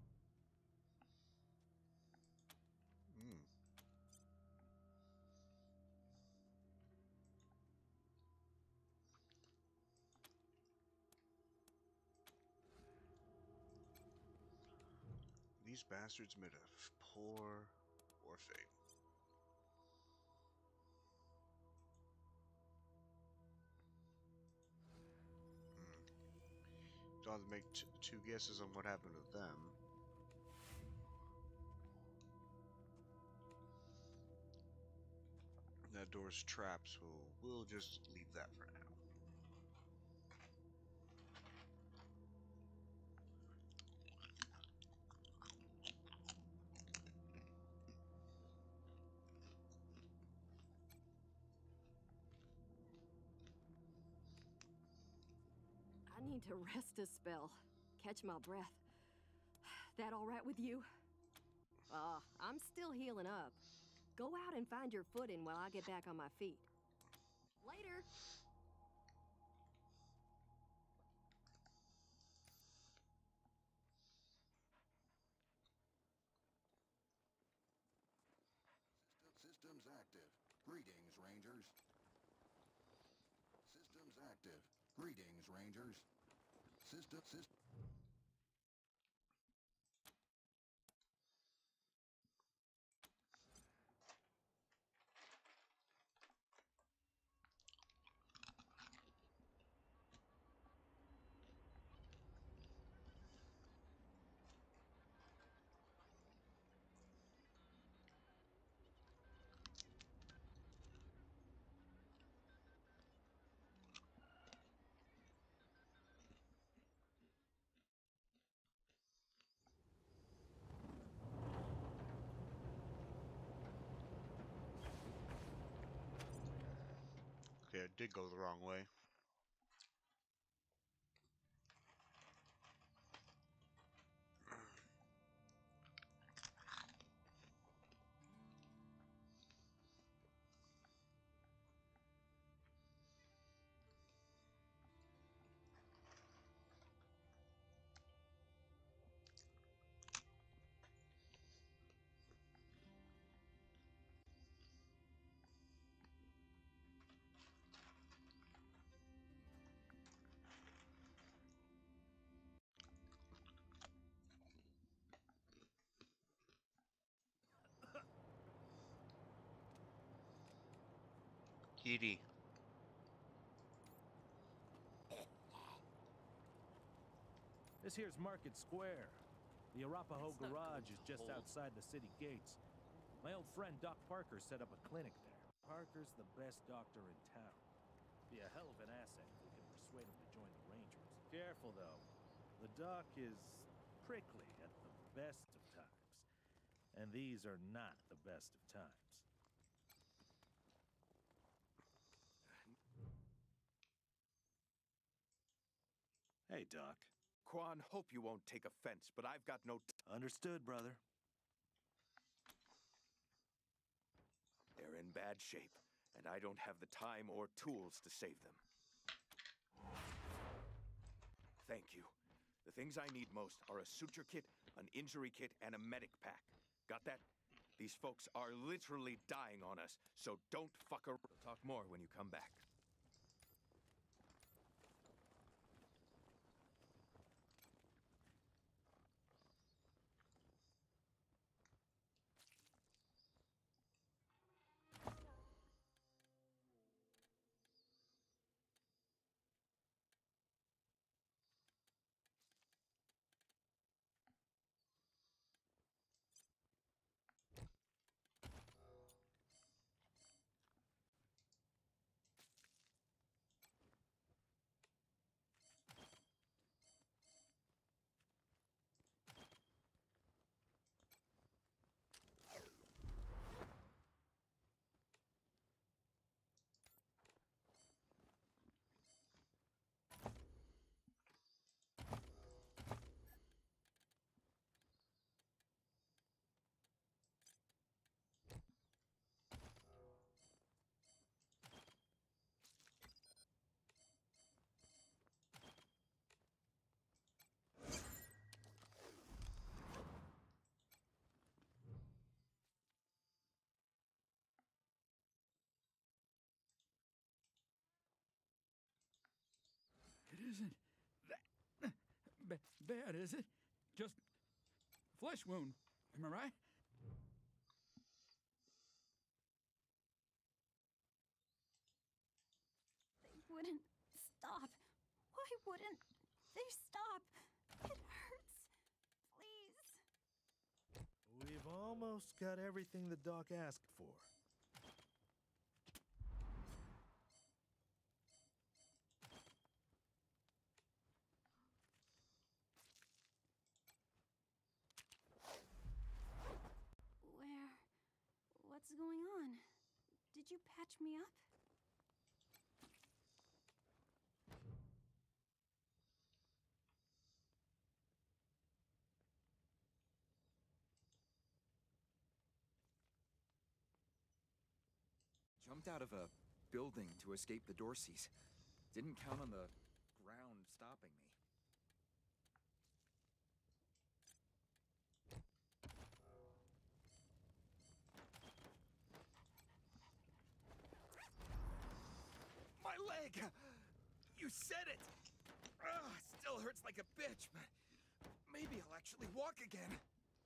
Hmm. These bastards made a poor fate. So I'll have to make two guesses on what happened to them. That door's trapped, so we'll just leave that for now. I need to rest a spell. Catch my breath. That all right with you? I'm still healing up. Go out and find your footing while I get back on my feet. Later! Systems active. Greetings, Rangers. Systems active. Greetings, Rangers. System. Okay, I did go the wrong way. Kitty. This here's Market Square. The Arapaho Garage is just outside the city gates. My old friend Doc Parker set up a clinic there. Parker's the best doctor in town. Be a hell of an asset if we can persuade him to join the Rangers. Careful, though. The Doc is prickly at the best of times. And these are not the best of times. Hey, Doc. Quan, hope you won't take offense, but I've got no... Understood, brother. They're in bad shape, and I don't have the time or tools to save them. Thank you. The things I need most are a suture kit, an injury kit, and a medic pack. Got that? These folks are literally dying on us, so don't fuck around. We'll talk more when you come back. isn't that bad, is it? Just flesh wound. Am I right? They wouldn't stop. Why wouldn't they stop? It hurts. Please. We've almost got everything the doc asked for. What's going on? Did you patch me up? Jumped out of a building to escape the Dorseys. Didn't count on the ground stopping me. My leg! You said it! Still hurts like a bitch, but maybe I'll actually walk again.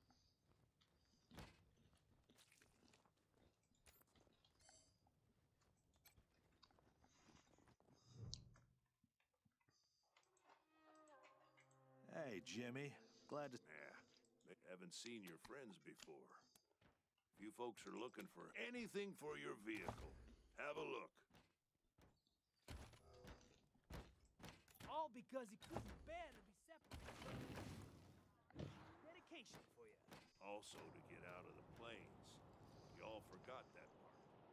Hey, Jimmy. Glad to... Yeah, haven't seen your friends before. If you folks are looking for anything for your vehicle, have a look. All because he couldn't bear to be separated. Dedication for you. Also to get out of the plains. Y'all forgot that part.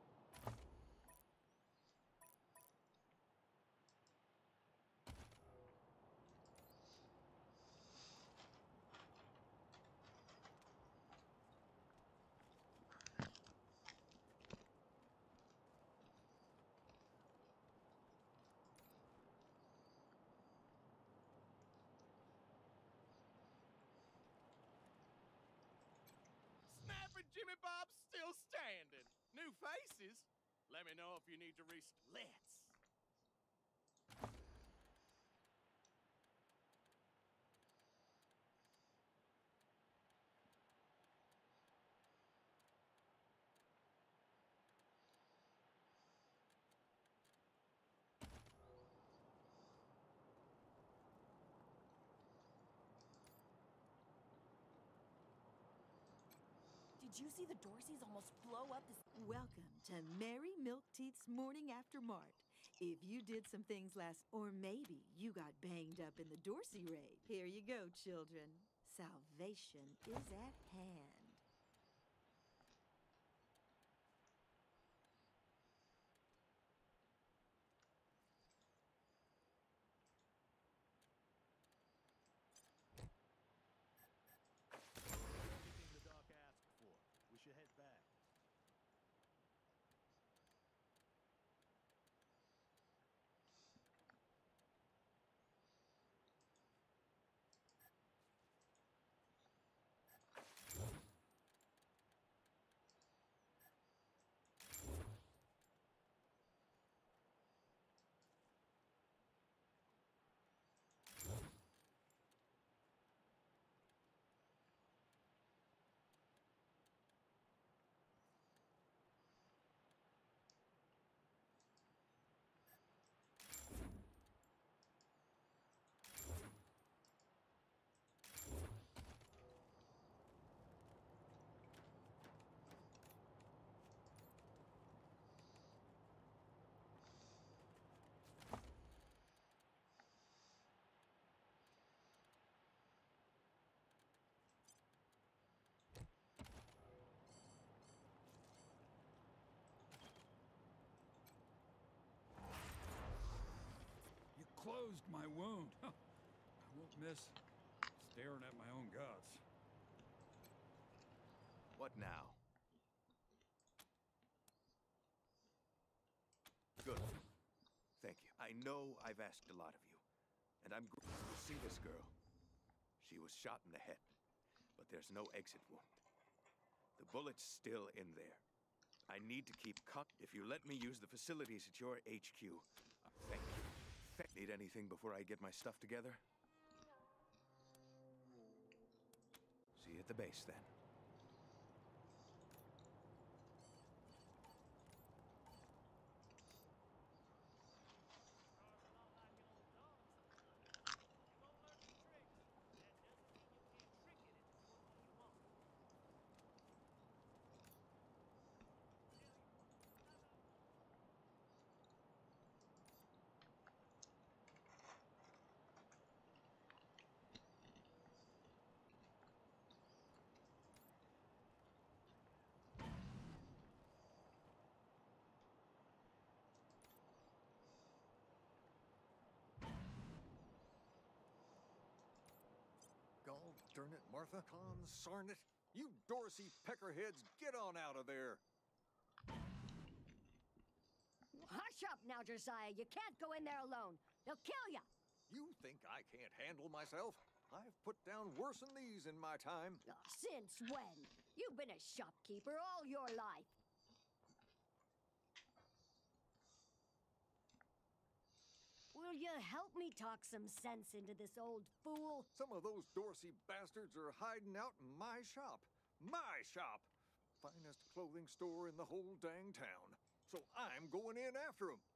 Snapping Jimmy Bob's still standing. New faces? Let me know if you need to Let's. Did you see the Dorseys almost blow up this? Welcome to Mary Milk Teeth's Morning After Mart. If you did some things or maybe you got banged up in the Dorsey raid, here you go, children. Salvation is at hand. Everything the doc asked for. We should head back. You closed my wound. I won't miss staring at my own guts. What now? Good. Thank you. I know I've asked a lot of you, and I'm going to see this girl. She was shot in the head, but there's no exit wound. The bullet's still in there. I need to keep If you let me use the facilities at your HQ, thank you. Need anything before I get my stuff together? See you at the base, then. Gall darn it, Martha. Consarn it. You Dorsey peckerheads, get on out of there. Hush up now, Josiah. You can't go in there alone. They'll kill you. You think I can't handle myself? I've put down worse than these in my time. Since when? You've been a shopkeeper all your life. Will you help me talk some sense into this old fool? Some of those Dorsey bastards are hiding out in my shop. My shop! Finest clothing store in the whole dang town. So I'm going in after them.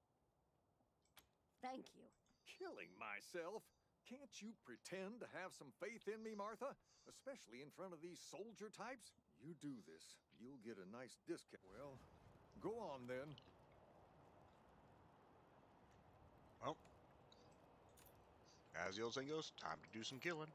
Thank you. Killing myself? Can't you pretend to have some faith in me, Martha? Especially in front of these soldier types? You do this, you'll get a nice discount. Well, go on then. Well, as the old saying goes, time to do some killing.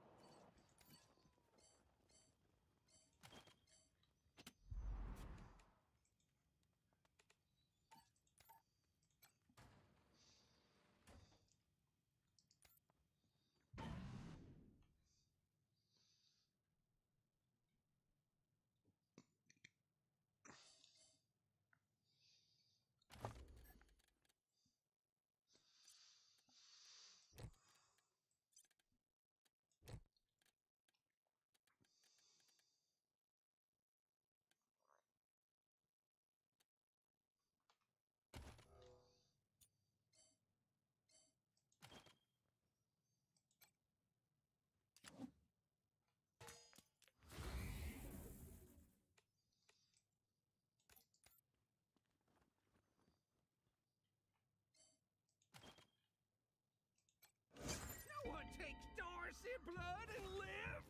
No one takes Dorsey blood and lives!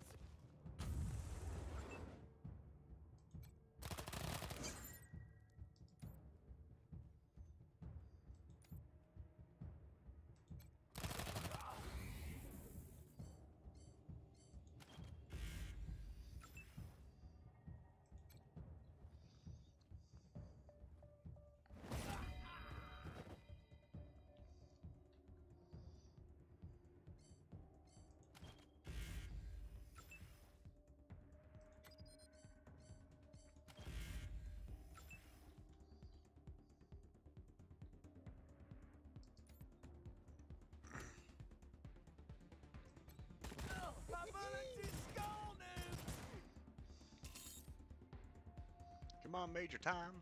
My bullets is gone now! Come on, Major Tom.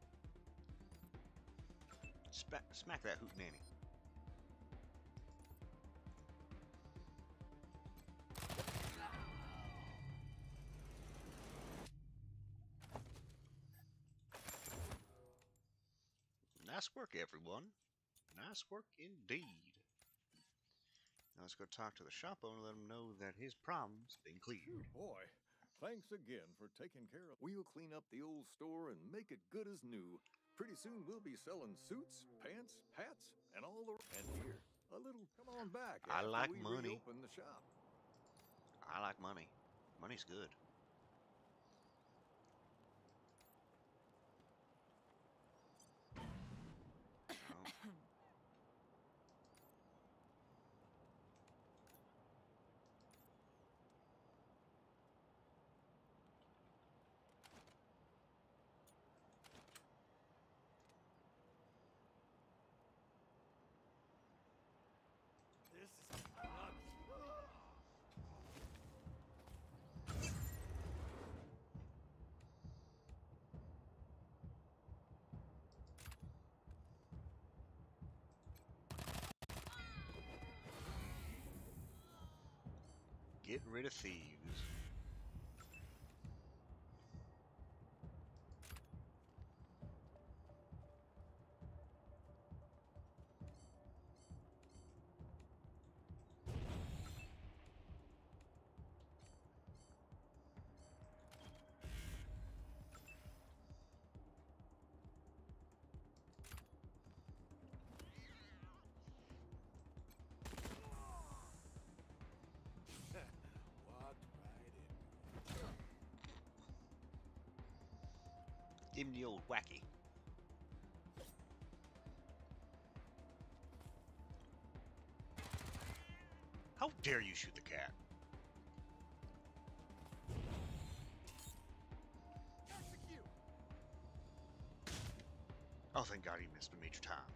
Smack that hootenanny. Nice work, everyone. Nice work indeed. Now let's go talk to the shop owner and let him know that his problem's been cleared. Boy, thanks again for taking care of. We'll clean up the old store and make it good as new. Pretty soon we'll be selling suits, pants, hats, and all the... And here, a little... Come on back. I after like we money. reopen the shop. I like money. Money's good. This is nuts. Get rid of thieves. Give him the old wacky. How dare you shoot the cat? Oh, thank God he missed a Major Tom.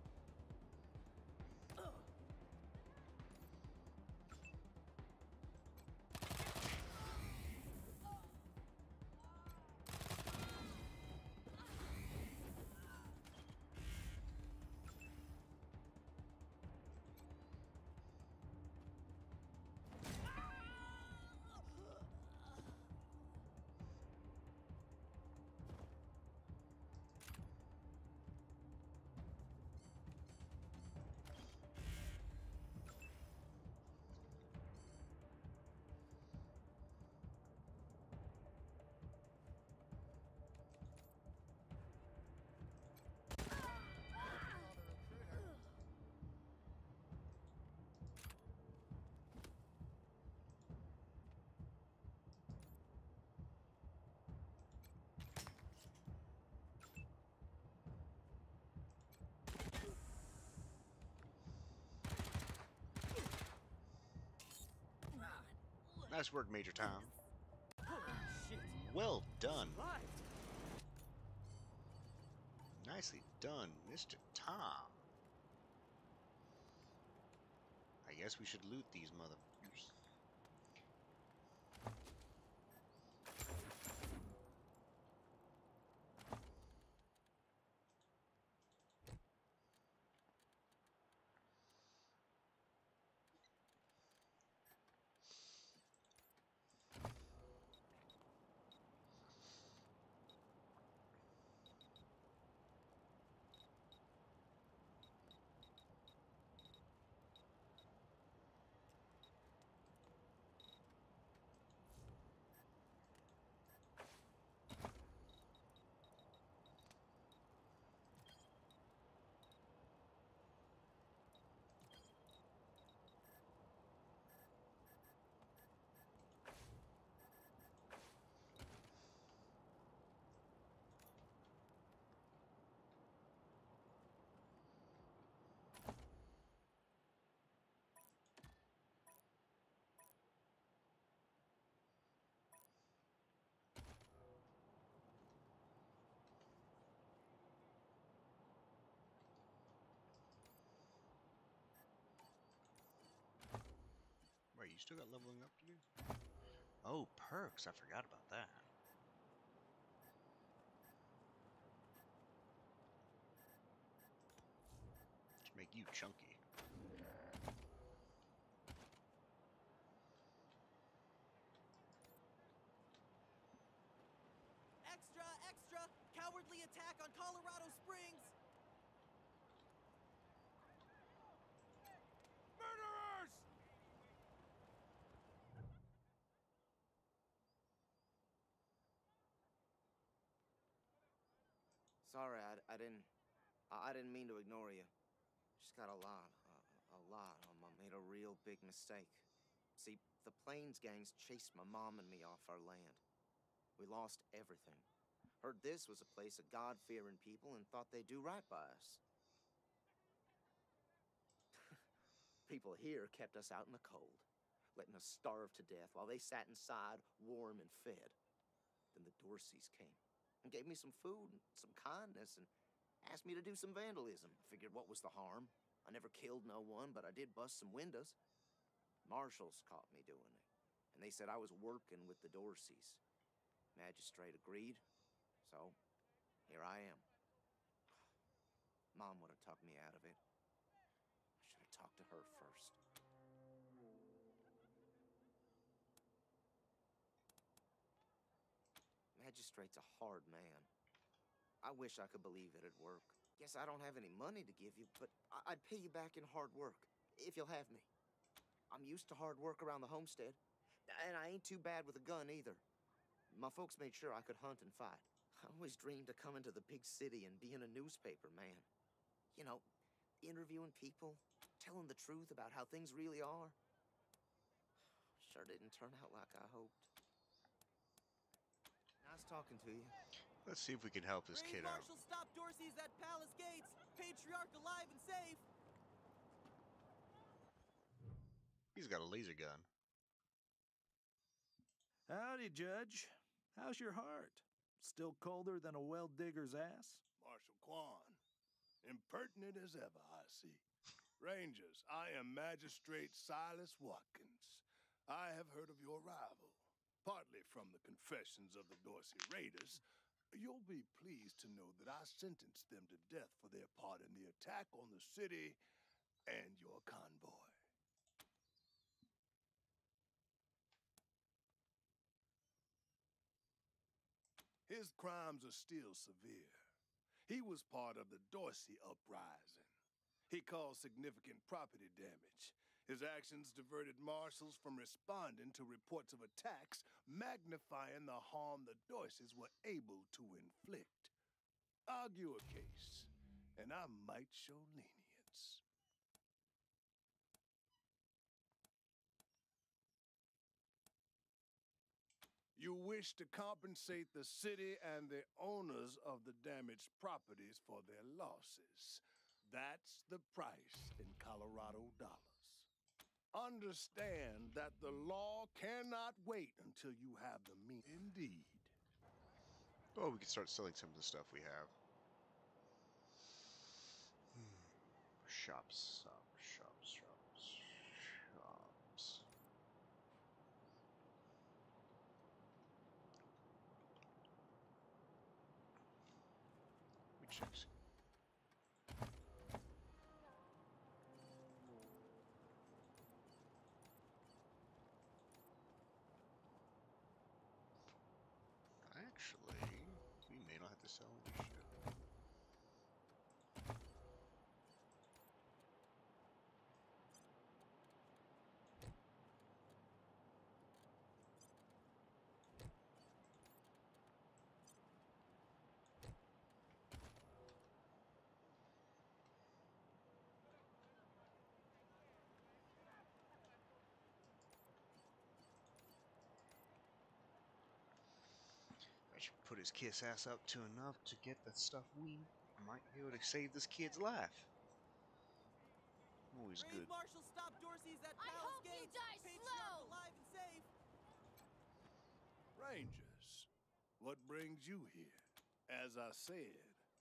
Nice work, Major Tom. Well done. Nicely done, Mr. Tom. I guess we should loot these motherfuckers. Wait, you still got leveling up to do? Oh, perks. I forgot about that. Let's make you chunky. Extra, extra! Cowardly attack on Colorado Springs! Murderers! Sorry, I didn't mean to ignore you. Just got a lot on my, made a real big mistake. See, the Plains gangs chased my mom and me off our land. We lost everything. Heard this was a place of God-fearing people and thought they'd do right by us. People here kept us out in the cold, letting us starve to death while they sat inside, warm and fed. Then the Dorseys came and gave me some food and some kindness and asked me to do some vandalism. Figured what was the harm? I never killed no one, but I did bust some windows. Marshals caught me doing it, and they said I was working with the Dorseys. Magistrate agreed, so here I am. Mom would have talked me out of it. I should have talked to her first. magistrate's a hard man. I wish I could believe it'd work. Yes, I don't have any money to give you, but I'd pay you back in hard work, if you'll have me. I'm used to hard work around the homestead, and I ain't too bad with a gun either. My folks made sure I could hunt and fight. I always dreamed of coming to the big city and being a newspaper man. You know, interviewing people, telling the truth about how things really are. Sure didn't turn out like I hoped. Nice talking to you. Let's see if we can help this Raid kid out. Marshal, stop Dorsey's at Palace Gates. Patriarch alive and safe. He's got a laser gun. Howdy, Judge. How's your heart? Still colder than a well digger's ass? Marshal Quan, impertinent as ever, I see. Rangers, I am Magistrate Silas Watkins. I have heard of your arrival, partly from the confessions of the Dorsey Raiders. You'll be pleased to know that I sentenced them to death for their part in the attack on the city and your convoy. His crimes are still severe. He was part of the Dorsey uprising. He caused significant property damage. His actions diverted marshals from responding to reports of attacks, magnifying the harm the Dorseys were able to inflict. Argue a case, and I might show lenience. You wish to compensate the city and the owners of the damaged properties for their losses. That's the price in Colorado dollars. Understand that the law cannot wait until you have the means. Indeed. Oh, we can start selling some of the stuff we have. Shops, shops. We check. Actually, we may not have to sell any shit. I should put his kiss ass up to enough to get the stuff we might be able to save this kid's life. Always Raid good. Marshal, stop Dorsey's at I Palace hope you Gates. die Patriarch slow. alive and safe. Rangers, what brings you here? As I said,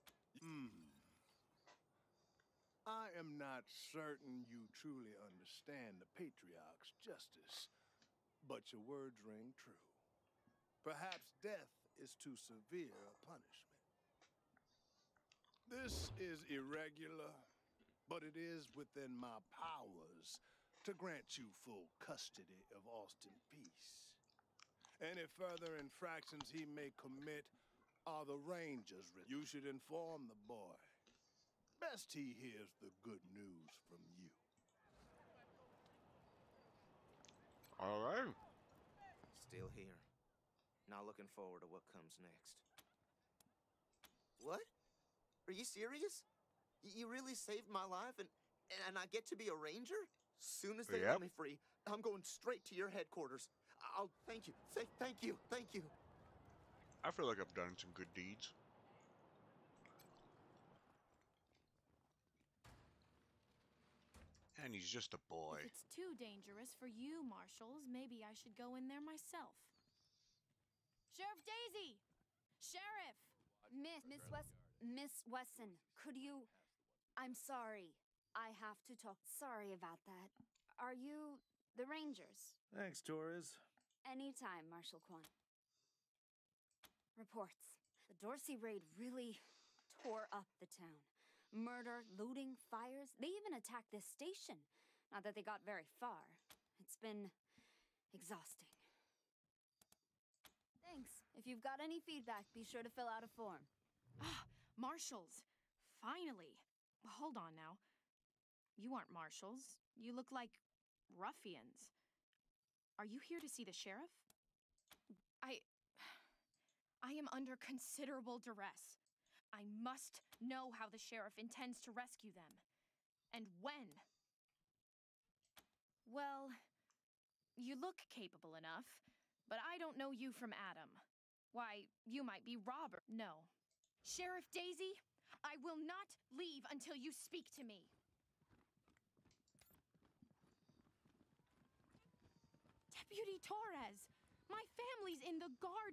I am not certain you truly understand the Patriarch's justice, but your words ring true. Perhaps death is too severe a punishment. This is irregular, but it is within my powers to grant you full custody of Austin Peace. Any further infractions he may commit are the Rangers. You should inform the boy. Best he hears the good news from you. All right. Still here. Not looking forward to what comes next. What? Are you serious? You really saved my life and I get to be a ranger? Soon as they let me free, I'm going straight to your headquarters. I'll thank you. Thank you. Thank you. I feel like I've done some good deeds. And he's just a boy. If it's too dangerous for you, Marshals, maybe I should go in there myself. Sheriff Daisy! Sheriff! Miss Wesson, could you... I'm sorry. I have to talk. Sorry about that. Are you the Rangers? Thanks, Torres. Anytime, Marshal Quan. Reports. The Dorsey raid really tore up the town. Murder, looting, fires. They even attacked this station. Not that they got very far. It's been exhausting. Thanks. If you've got any feedback, be sure to fill out a form. Ah, marshals! Finally! Hold on now. You aren't marshals. You look like ruffians. Are you here to see the sheriff? I am under considerable duress. I must know how the sheriff intends to rescue them. And when. Well, you look capable enough, but I don't know you from Adam. Why, you might be Robert. No. Sheriff Daisy, I will not leave until you speak to me. Deputy Torres, my family's in the guard.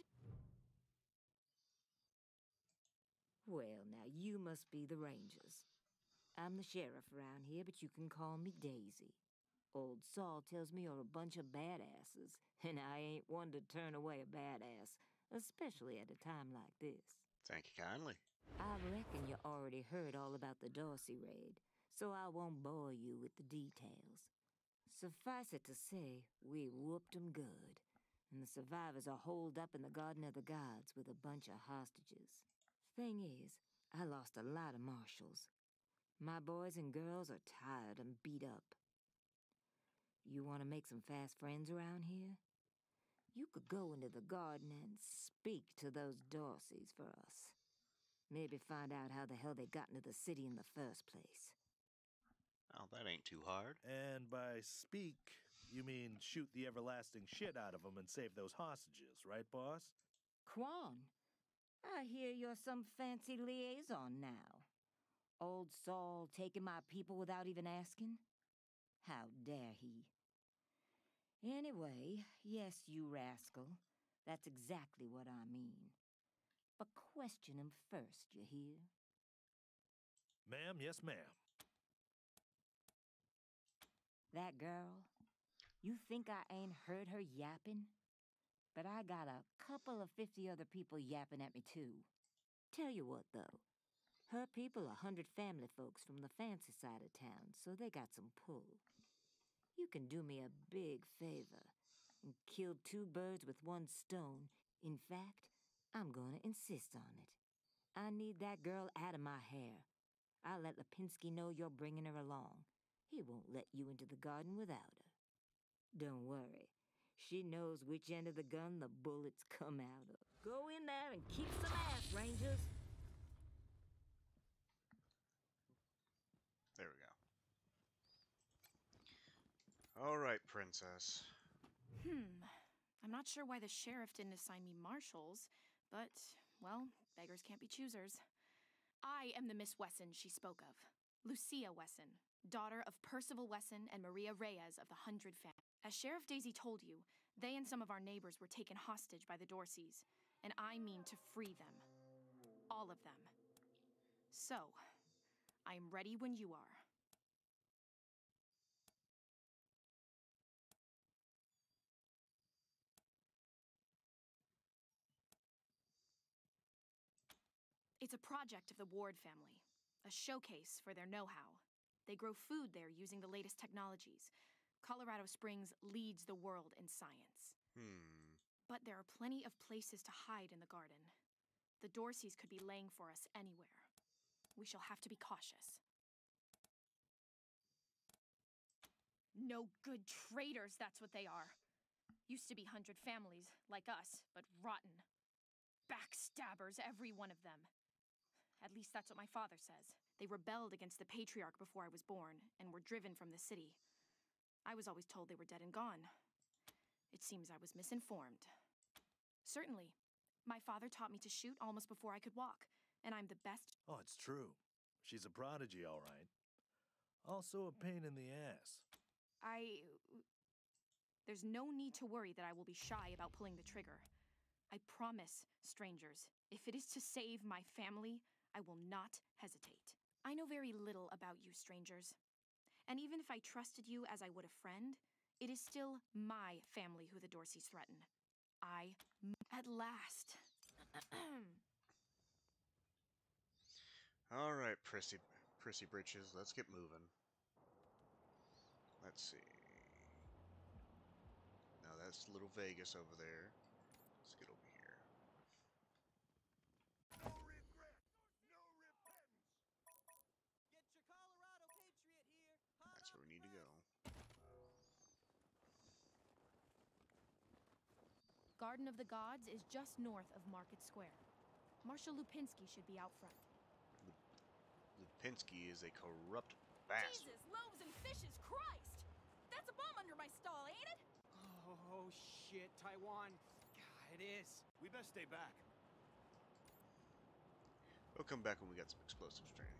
Well, now you must be the Rangers. I'm the sheriff around here, but you can call me Daisy. Old Saul tells me you're a bunch of badasses, and I ain't one to turn away a badass, especially at a time like this. Thank you kindly. I reckon you already heard all about the Dorsey raid, so I won't bore you with the details. Suffice it to say, we whooped 'em good, and the survivors are holed up in the Garden of the Gods with a bunch of hostages. Thing is, I lost a lot of marshals. My boys and girls are tired and beat up. You want to make some fast friends around here? You could go into the garden and speak to those Dorseys for us. Maybe find out how the hell they got into the city in the first place. Oh, that ain't too hard. And by speak, you mean shoot the everlasting shit out of them and save those hostages, right, boss? Quan, I hear you're some fancy liaison now. Old Saul taking my people without even asking? How dare he? Anyway, yes, you rascal. That's exactly what I mean. But question him first, you hear? Ma'am, yes, ma'am. That girl, you think I ain't heard her yapping? But I got a couple of 50 other people yapping at me, too. Tell you what, though. Her people are 100 family folks from the fancy side of town, so they got some pull. You can do me a big favor and kill 2 birds with 1 stone. In fact, I'm gonna insist on it. I need that girl out of my hair. I'll let Lipinski know you're bringing her along. He won't let you into the garden without her. Don't worry. She knows which end of the gun the bullets come out of. Go in there and kick some ass, Rangers! There we go. All right, princess. I'm not sure why the sheriff didn't assign me marshals, but, well, beggars can't be choosers. I am the Miss Wesson she spoke of. Lucia Wesson, daughter of Percival Wesson and Maria Reyes of the 100 family. As Sheriff Daisy told you, they and some of our neighbors were taken hostage by the Dorseys, and I mean to free them. All of them. So, I am ready when you are. It's a project of the Ward family, a showcase for their know-how. They grow food there using the latest technologies. Colorado Springs leads the world in science. But there are plenty of places to hide in the garden. The Dorseys could be laying for us anywhere. We shall have to be cautious. No good traitors, that's what they are. Used to be 100 families, like us, but rotten. Backstabbers, every one of them. At least that's what my father says. They rebelled against the patriarch before I was born, and were driven from the city. I was always told they were dead and gone. It seems I was misinformed. Certainly. My father taught me to shoot almost before I could walk, and I'm the best. Oh, it's true. She's a prodigy, all right. Also a pain in the ass. There's no need to worry that I will be shy about pulling the trigger. I promise, strangers, if it is to save my family, I will not hesitate. I know very little about you, strangers. And even if I trusted you as I would a friend, it is still my family who the Dorseys threaten. At last. All right, prissy britches, let's get moving. Let's see. Now that's Little Vegas over there. Let's get over here. Garden of the Gods is just north of Market Square. Marshal Lupinski should be out front. Lupinski is a corrupt bastard. Jesus, loaves and fishes, Christ! That's a bomb under my stall, ain't it? Oh, shit, Taiwan. God, it is. We best stay back. We'll come back when we got some explosives training.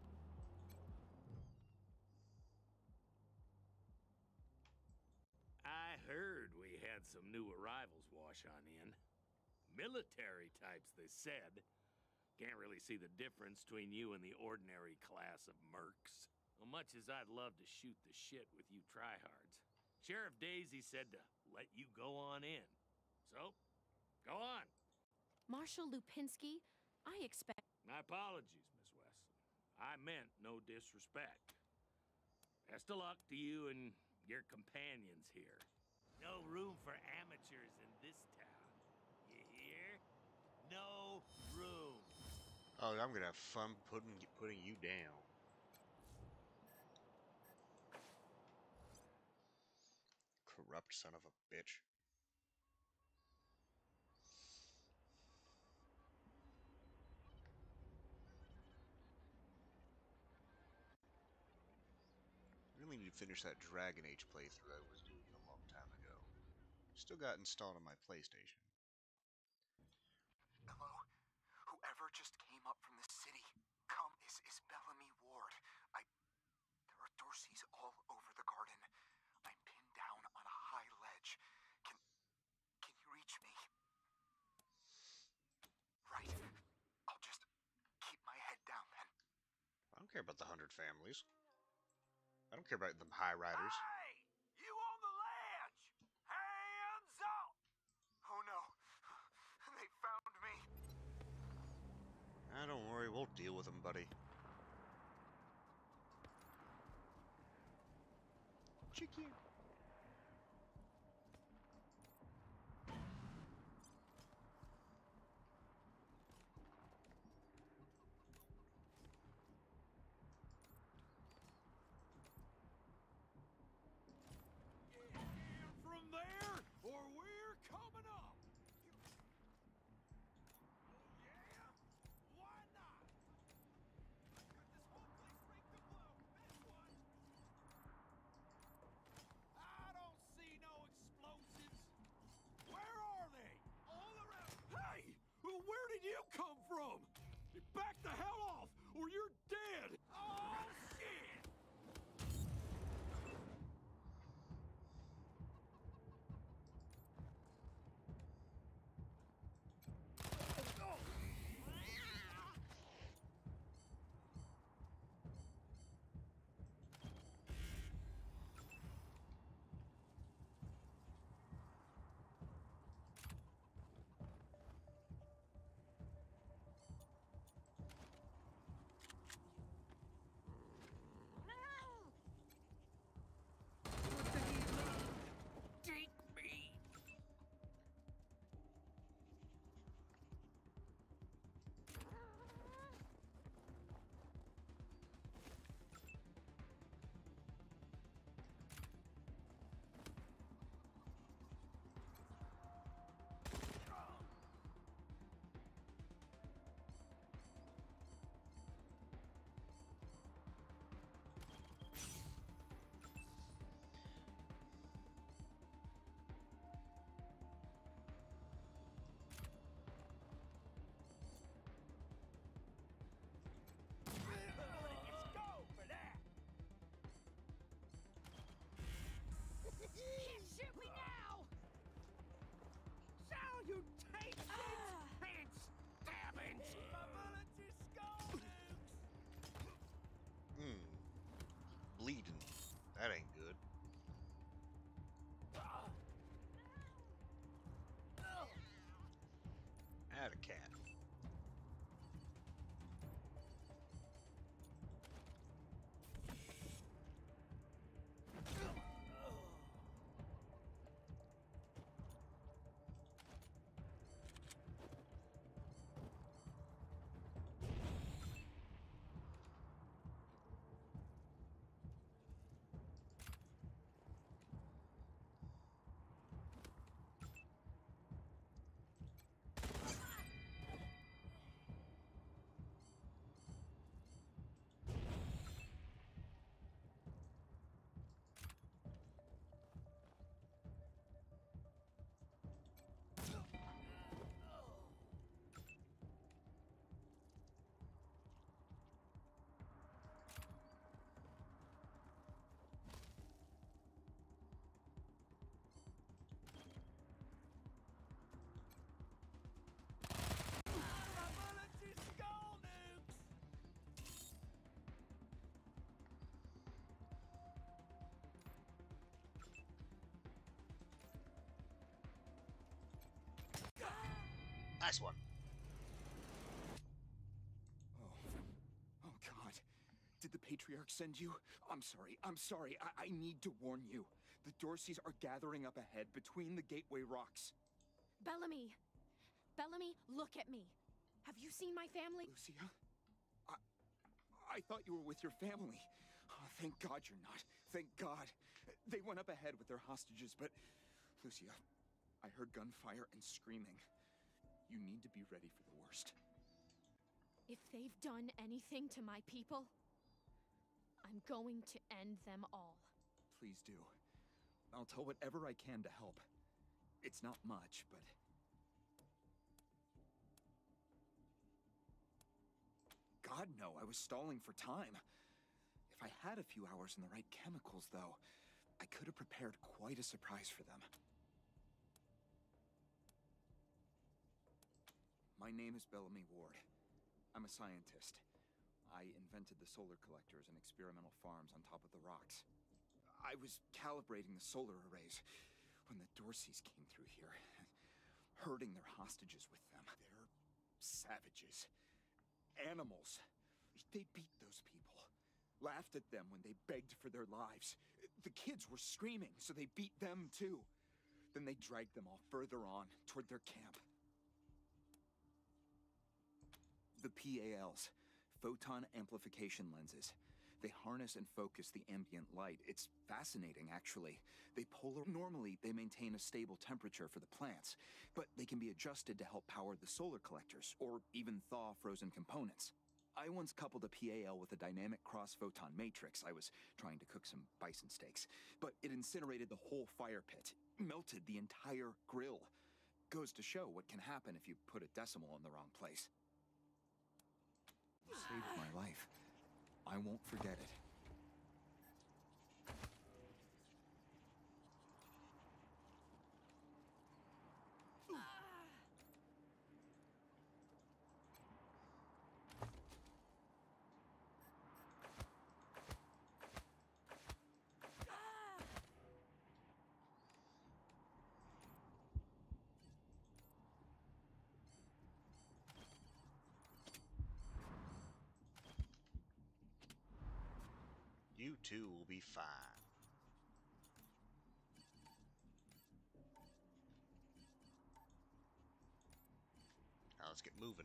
I heard we had some new arrivals wash on in. Military types, they said. Can't really see the difference between you and the ordinary class of mercs. Well, much as I'd love to shoot the shit with you tryhards, Sheriff Daisy said to let you go on in. So, go on. Marshal Lupinski, I expect... My apologies, Miss Wesson. I meant no disrespect. Best of luck to you and your companions here. No room for amateurs in this town. You hear? No room. Oh, I'm gonna have fun putting you down. Corrupt son of a bitch. Really need to finish that Dragon Age playthrough I was doing a long time ago. Still got installed on my PlayStation. Hello? Whoever just came up from the city. Come, is Bellamy Ward. There are Dorseys all over the garden. I'm pinned down on a high ledge. Can you reach me? Right. I'll just keep my head down then. I don't care about the 100 families. I don't care about them high riders. Hey! You on the ledge! Hands up! Oh no. They found me. Don't worry, we'll deal with them, buddy. Chicken. From there, or we're coming up. Nice one. Oh, God. Did the Patriarch send you? I'm sorry. I need to warn you. The Dorseys are gathering up ahead between the Gateway Rocks. Bellamy! Bellamy, look at me. Have you seen my family? Lucia? I thought you were with your family. Oh, thank God you're not. Thank God. They went up ahead with their hostages, but... Lucia, I heard gunfire and screaming. You need to be ready for the worst. If they've done anything to my people, I'm going to end them all. Please do. I'll tell whatever I can to help. It's not much, but... God, no, I was stalling for time. If I had a few hours and the right chemicals, though, I could have prepared quite a surprise for them. My name is Bellamy Ward. I'm a scientist. I invented the solar collectors and experimental farms on top of the rocks. I was calibrating the solar arrays when the Dorseys came through here, herding their hostages with them. They're savages. Animals. They beat those people. Laughed at them when they begged for their lives. The kids were screaming, so they beat them too. Then they dragged them all further on, toward their camp. The PALs, photon amplification lenses. They harness and focus the ambient light. It's fascinating, actually. Normally, they maintain a stable temperature for the plants, but they can be adjusted to help power the solar collectors, or even thaw frozen components. I once coupled a PAL with a dynamic cross-photon matrix. I was trying to cook some bison steaks, but it incinerated the whole fire pit, melted the entire grill. Goes to show what can happen if you put a decimal in the wrong place. Saved my life. I won't forget it. You two will be fine. Now let's get moving.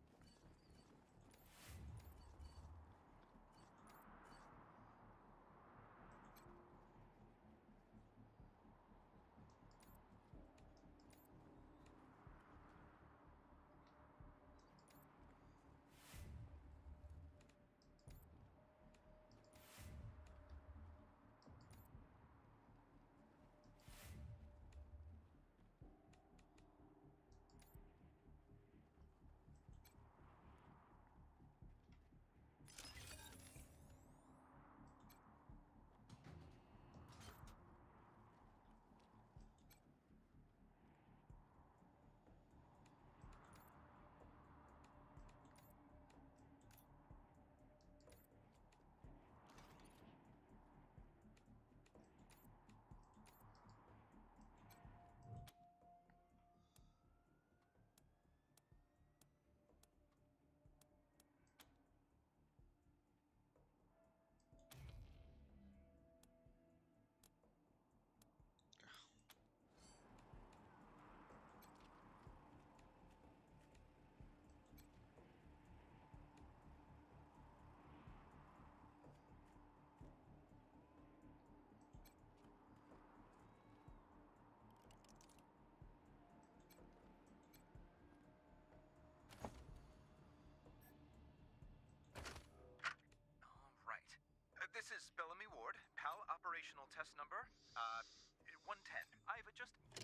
This is Bellamy Ward, PAL operational test number, 110. I've adjusted...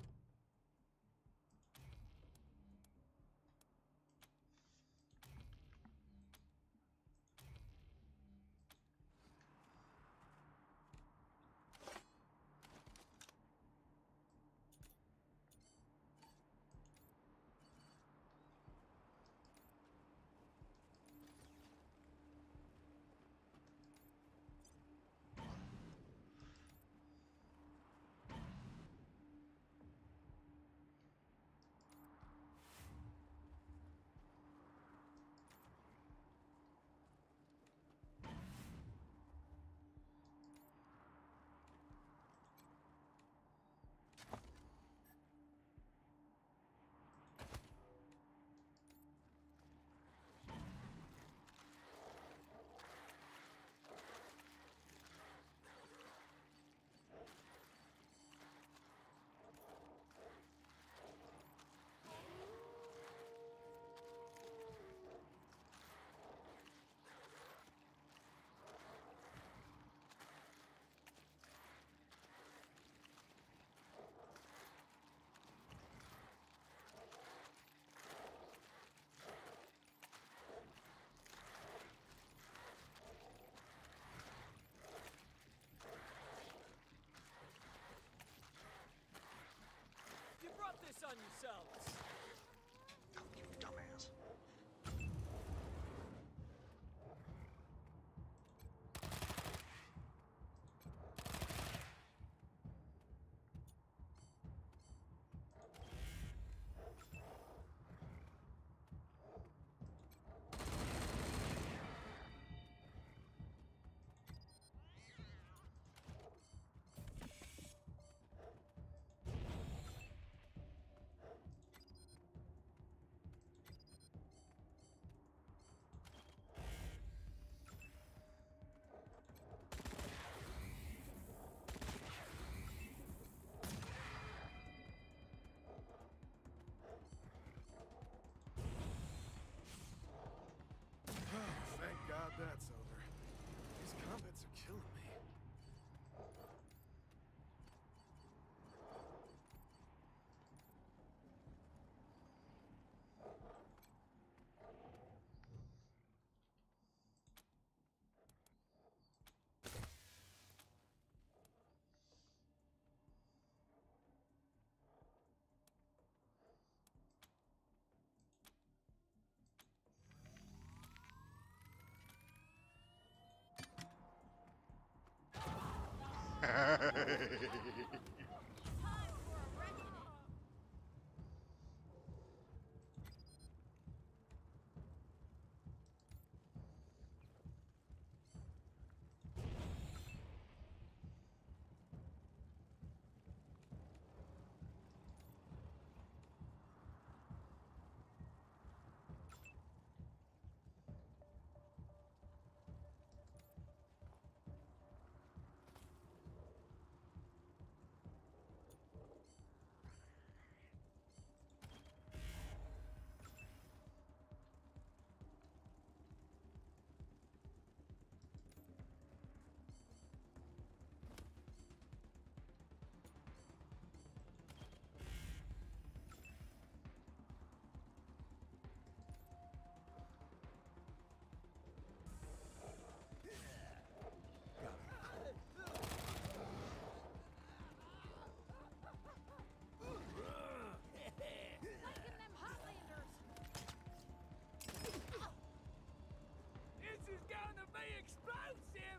This is gonna be explosive!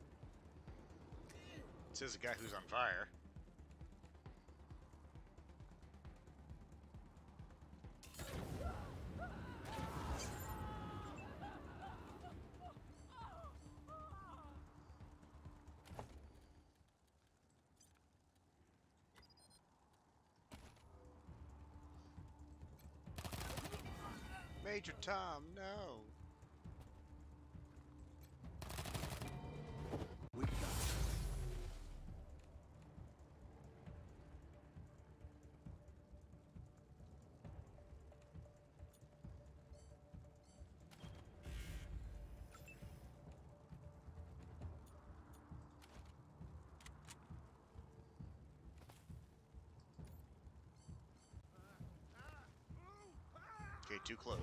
Says the guy who's on fire. Major Tom, no. We got it. Okay, too close.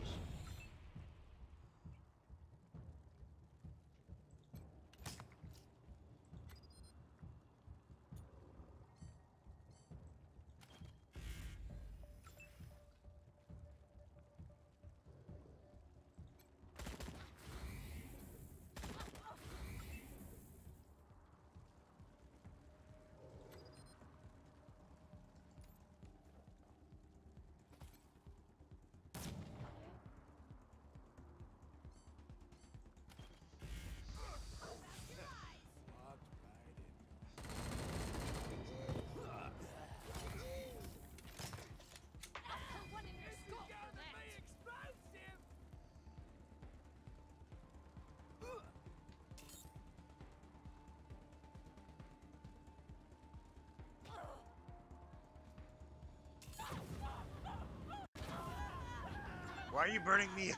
Why are you burning me?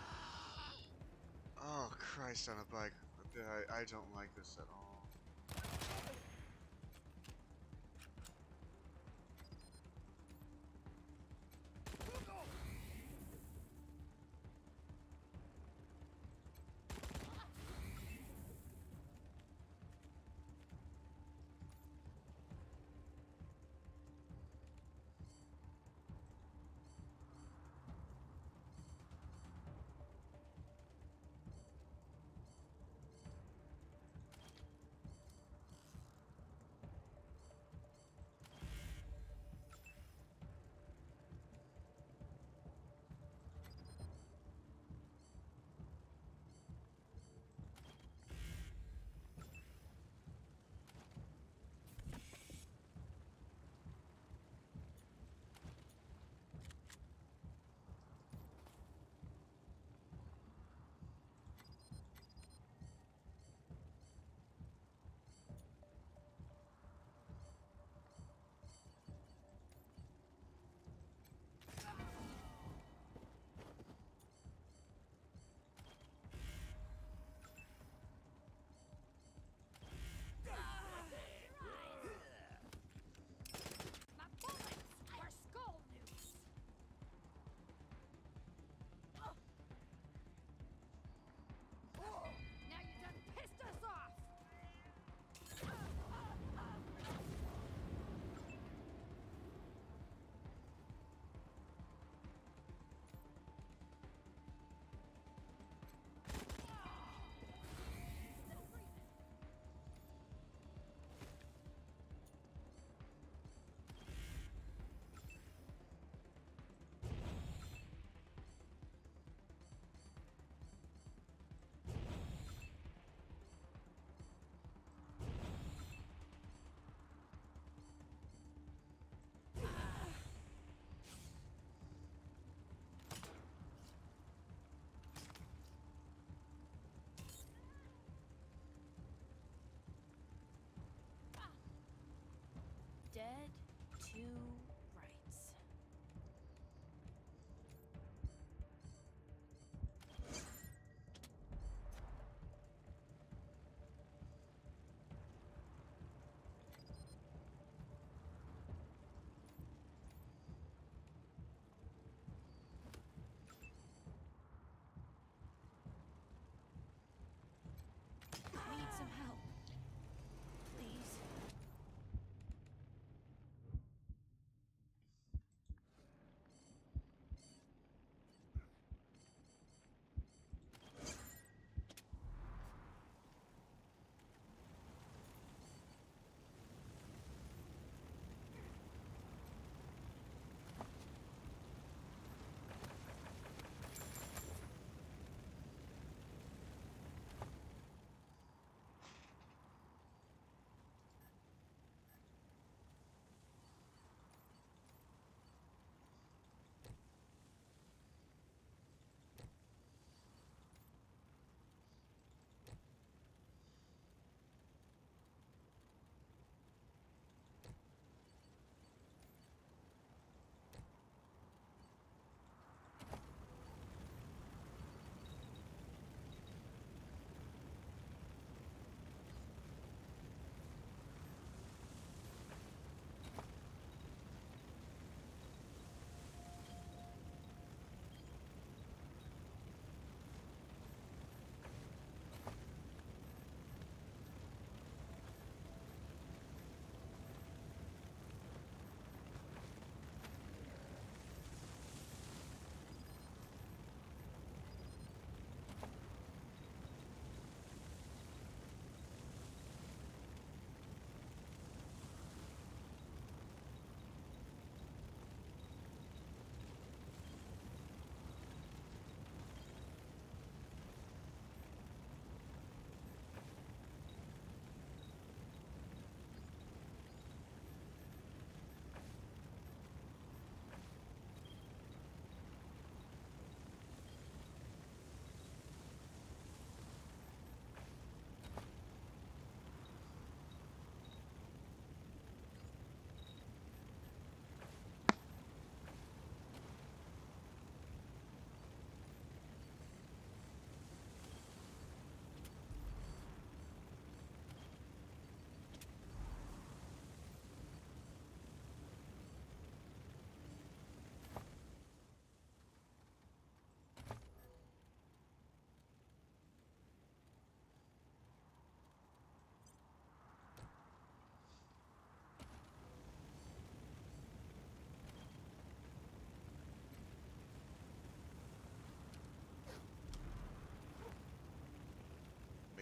Oh, Christ on a bike. I don't like this at all.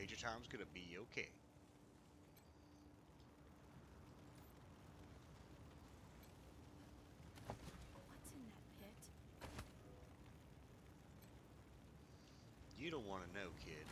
Major Tom's gonna be okay. What's in that pit? You don't want to know, kid.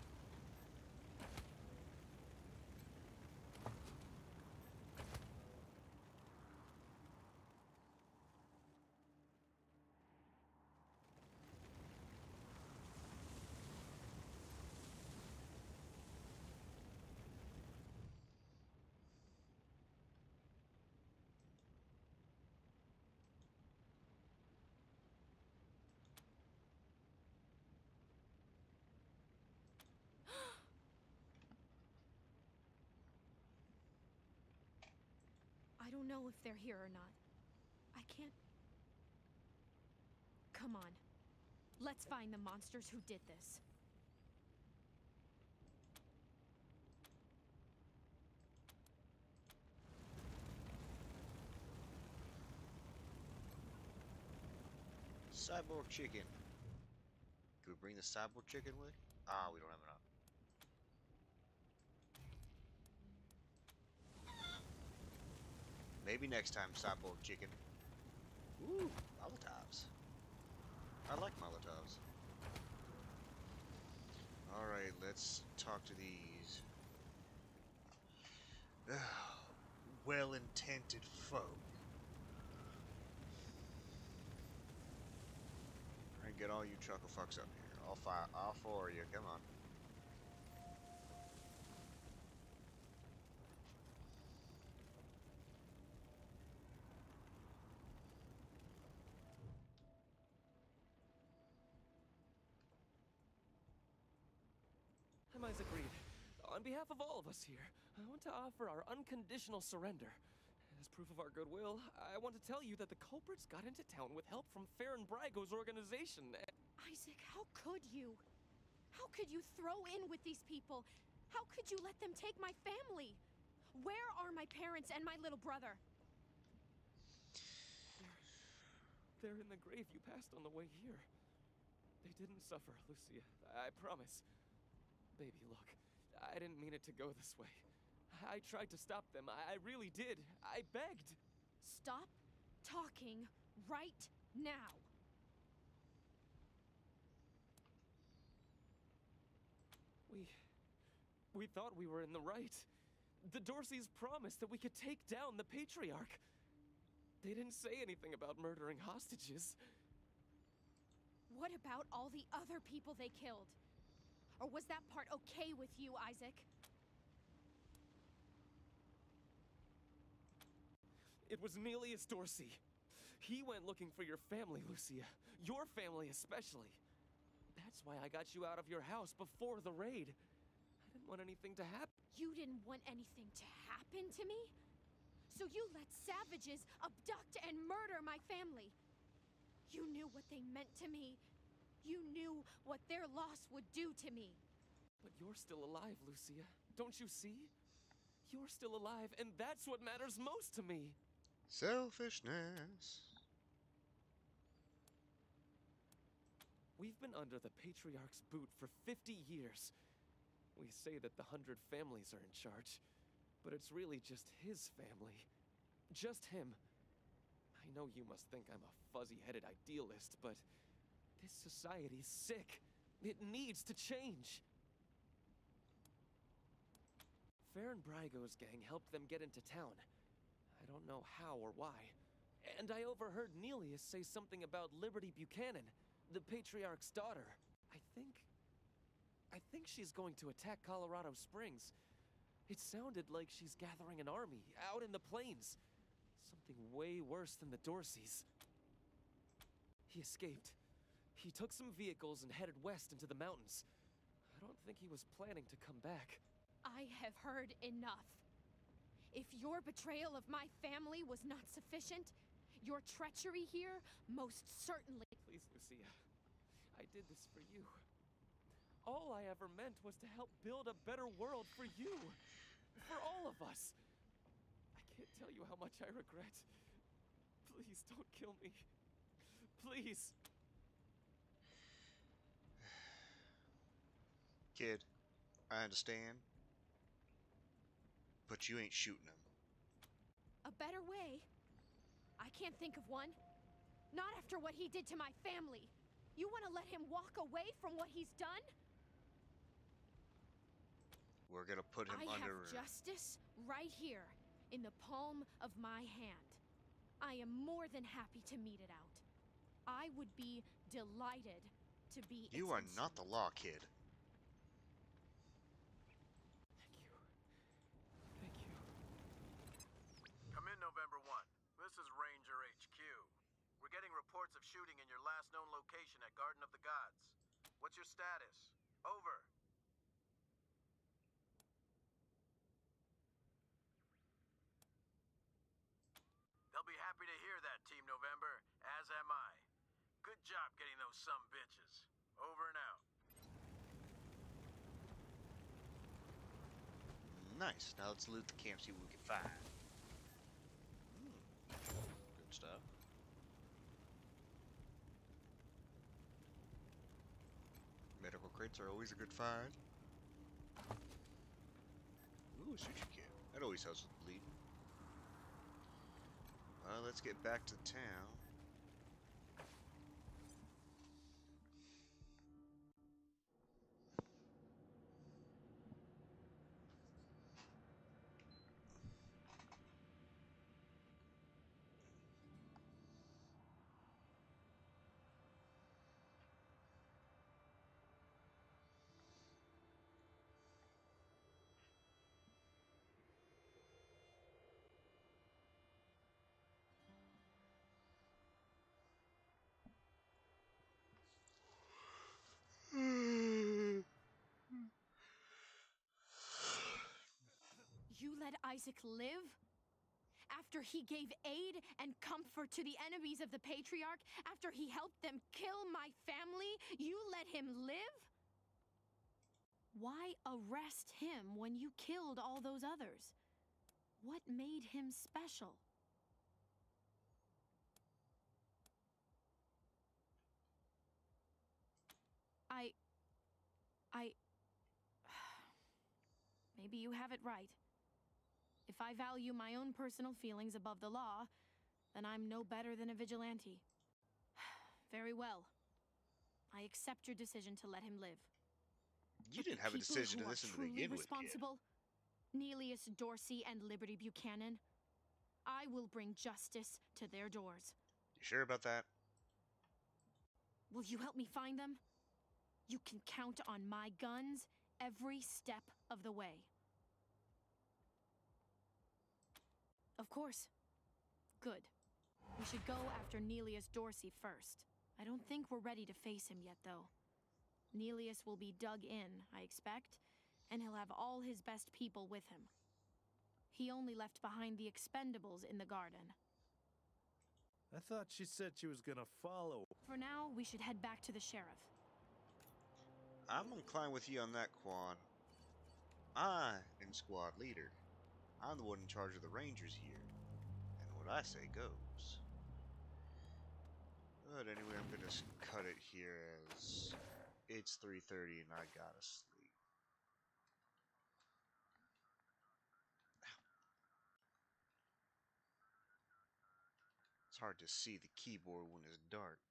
I don't know if they're here or not. I can't. Come on. Let's find the monsters who did this. Cyborg chicken. Can we bring the cyborg chicken with? Ah, we don't have enough. Maybe next time, cyborg chicken. Ooh, Molotovs. I like Molotovs. Alright, let's talk to these well-intended folk. Alright, get all you chuckle fucks up here. All four of you, come on. I'm Isaac Reed. On behalf of all of us here, I want to offer our unconditional surrender. As proof of our goodwill, I want to tell you that the culprits got into town with help from Farron Brago's organization. Isaac, how could you? How could you throw in with these people? How could you let them take my family? Where are my parents and my little brother? They're in the grave you passed on the way here. They didn't suffer, Lucia. I promise. Baby, look, I didn't mean it to go this way. I tried to stop them. I really did. I begged. Stop talking right now. We thought we were in the right. The Dorseys promised that we could take down the Patriarch. They didn't say anything about murdering hostages. What about all the other people they killed? Or was that part okay with you, Isaac? It was Nelius Dorsey. He went looking for your family, Lucia. Your family especially. That's why I got you out of your house before the raid. I didn't want anything to happen. You didn't want anything to happen to me? So you let savages abduct and murder my family. You knew what they meant to me. You knew what their loss would do to me. But you're still alive, Lucia. Don't you see? You're still alive, and that's what matters most to me. Selfishness. We've been under the Patriarch's boot for 50 years. We say that the 100 families are in charge, but it's really just his family. Just him. I know you must think I'm a fuzzy-headed idealist, but this society's sick. It needs to change. Farron Brago's gang helped them get into town. I don't know how or why. And I overheard Nelius say something about Liberty Buchanan, the Patriarch's daughter. I think she's going to attack Colorado Springs. It sounded like she's gathering an army out in the plains. Something way worse than the Dorseys. He escaped. He took some vehicles and headed west into the mountains. I don't think he was planning to come back. I have heard enough. If your betrayal of my family was not sufficient, your treachery here most certainly... Please, Lucia. I did this for you. All I ever meant was to help build a better world for you. For all of us. I can't tell you how much I regret. Please don't kill me. Please. Kid, I understand. But you ain't shooting him. A better way? I can't think of one. Not after what he did to my family. You want to let him walk away from what he's done? We're gonna put him I under. have justice right here in the palm of my hand. I am more than happy to mete it out. I would be delighted to be. You are not the law, kid. Come in, November 1. This is Ranger HQ. We're getting reports of shooting in your last known location at Garden of the Gods. What's your status? Over. They'll be happy to hear that, Team November, as am I. Good job getting those bitches. Over and out. Nice. Now let's loot the camp, see what we can find. Good stuff. Medical crates are always a good find. Ooh, suture kit. That always helps with bleeding. Well, let's get back to town. You let Isaac live? After he gave aid and comfort to the enemies of the Patriarch? After he helped them kill my family? You let him live? Why arrest him when you killed all those others? What made him special? Maybe you have it right. If I value my own personal feelings above the law, then I'm no better than a vigilante. Very well. I accept your decision to let him live. You didn't have a decision to this in the beginning with, kid. Responsible, Nelius Dorsey and Liberty Buchanan, I will bring justice to their doors. You sure about that? Will you help me find them? You can count on my guns every step of the way. Of course. Good. We should go after Nelius Dorsey first. I don't think we're ready to face him yet, though. Nelius will be dug in, I expect, and he'll have all his best people with him. He only left behind the expendables in the garden. I thought she said she was gonna follow. For now, we should head back to the sheriff. I'm inclined with you on that, Quan. I am squad leader. I'm the one in charge of the Rangers here. And what I say goes. But anyway, I'm gonna cut it here as it's 3:30 and I gotta sleep. It's hard to see the keyboard when it's dark.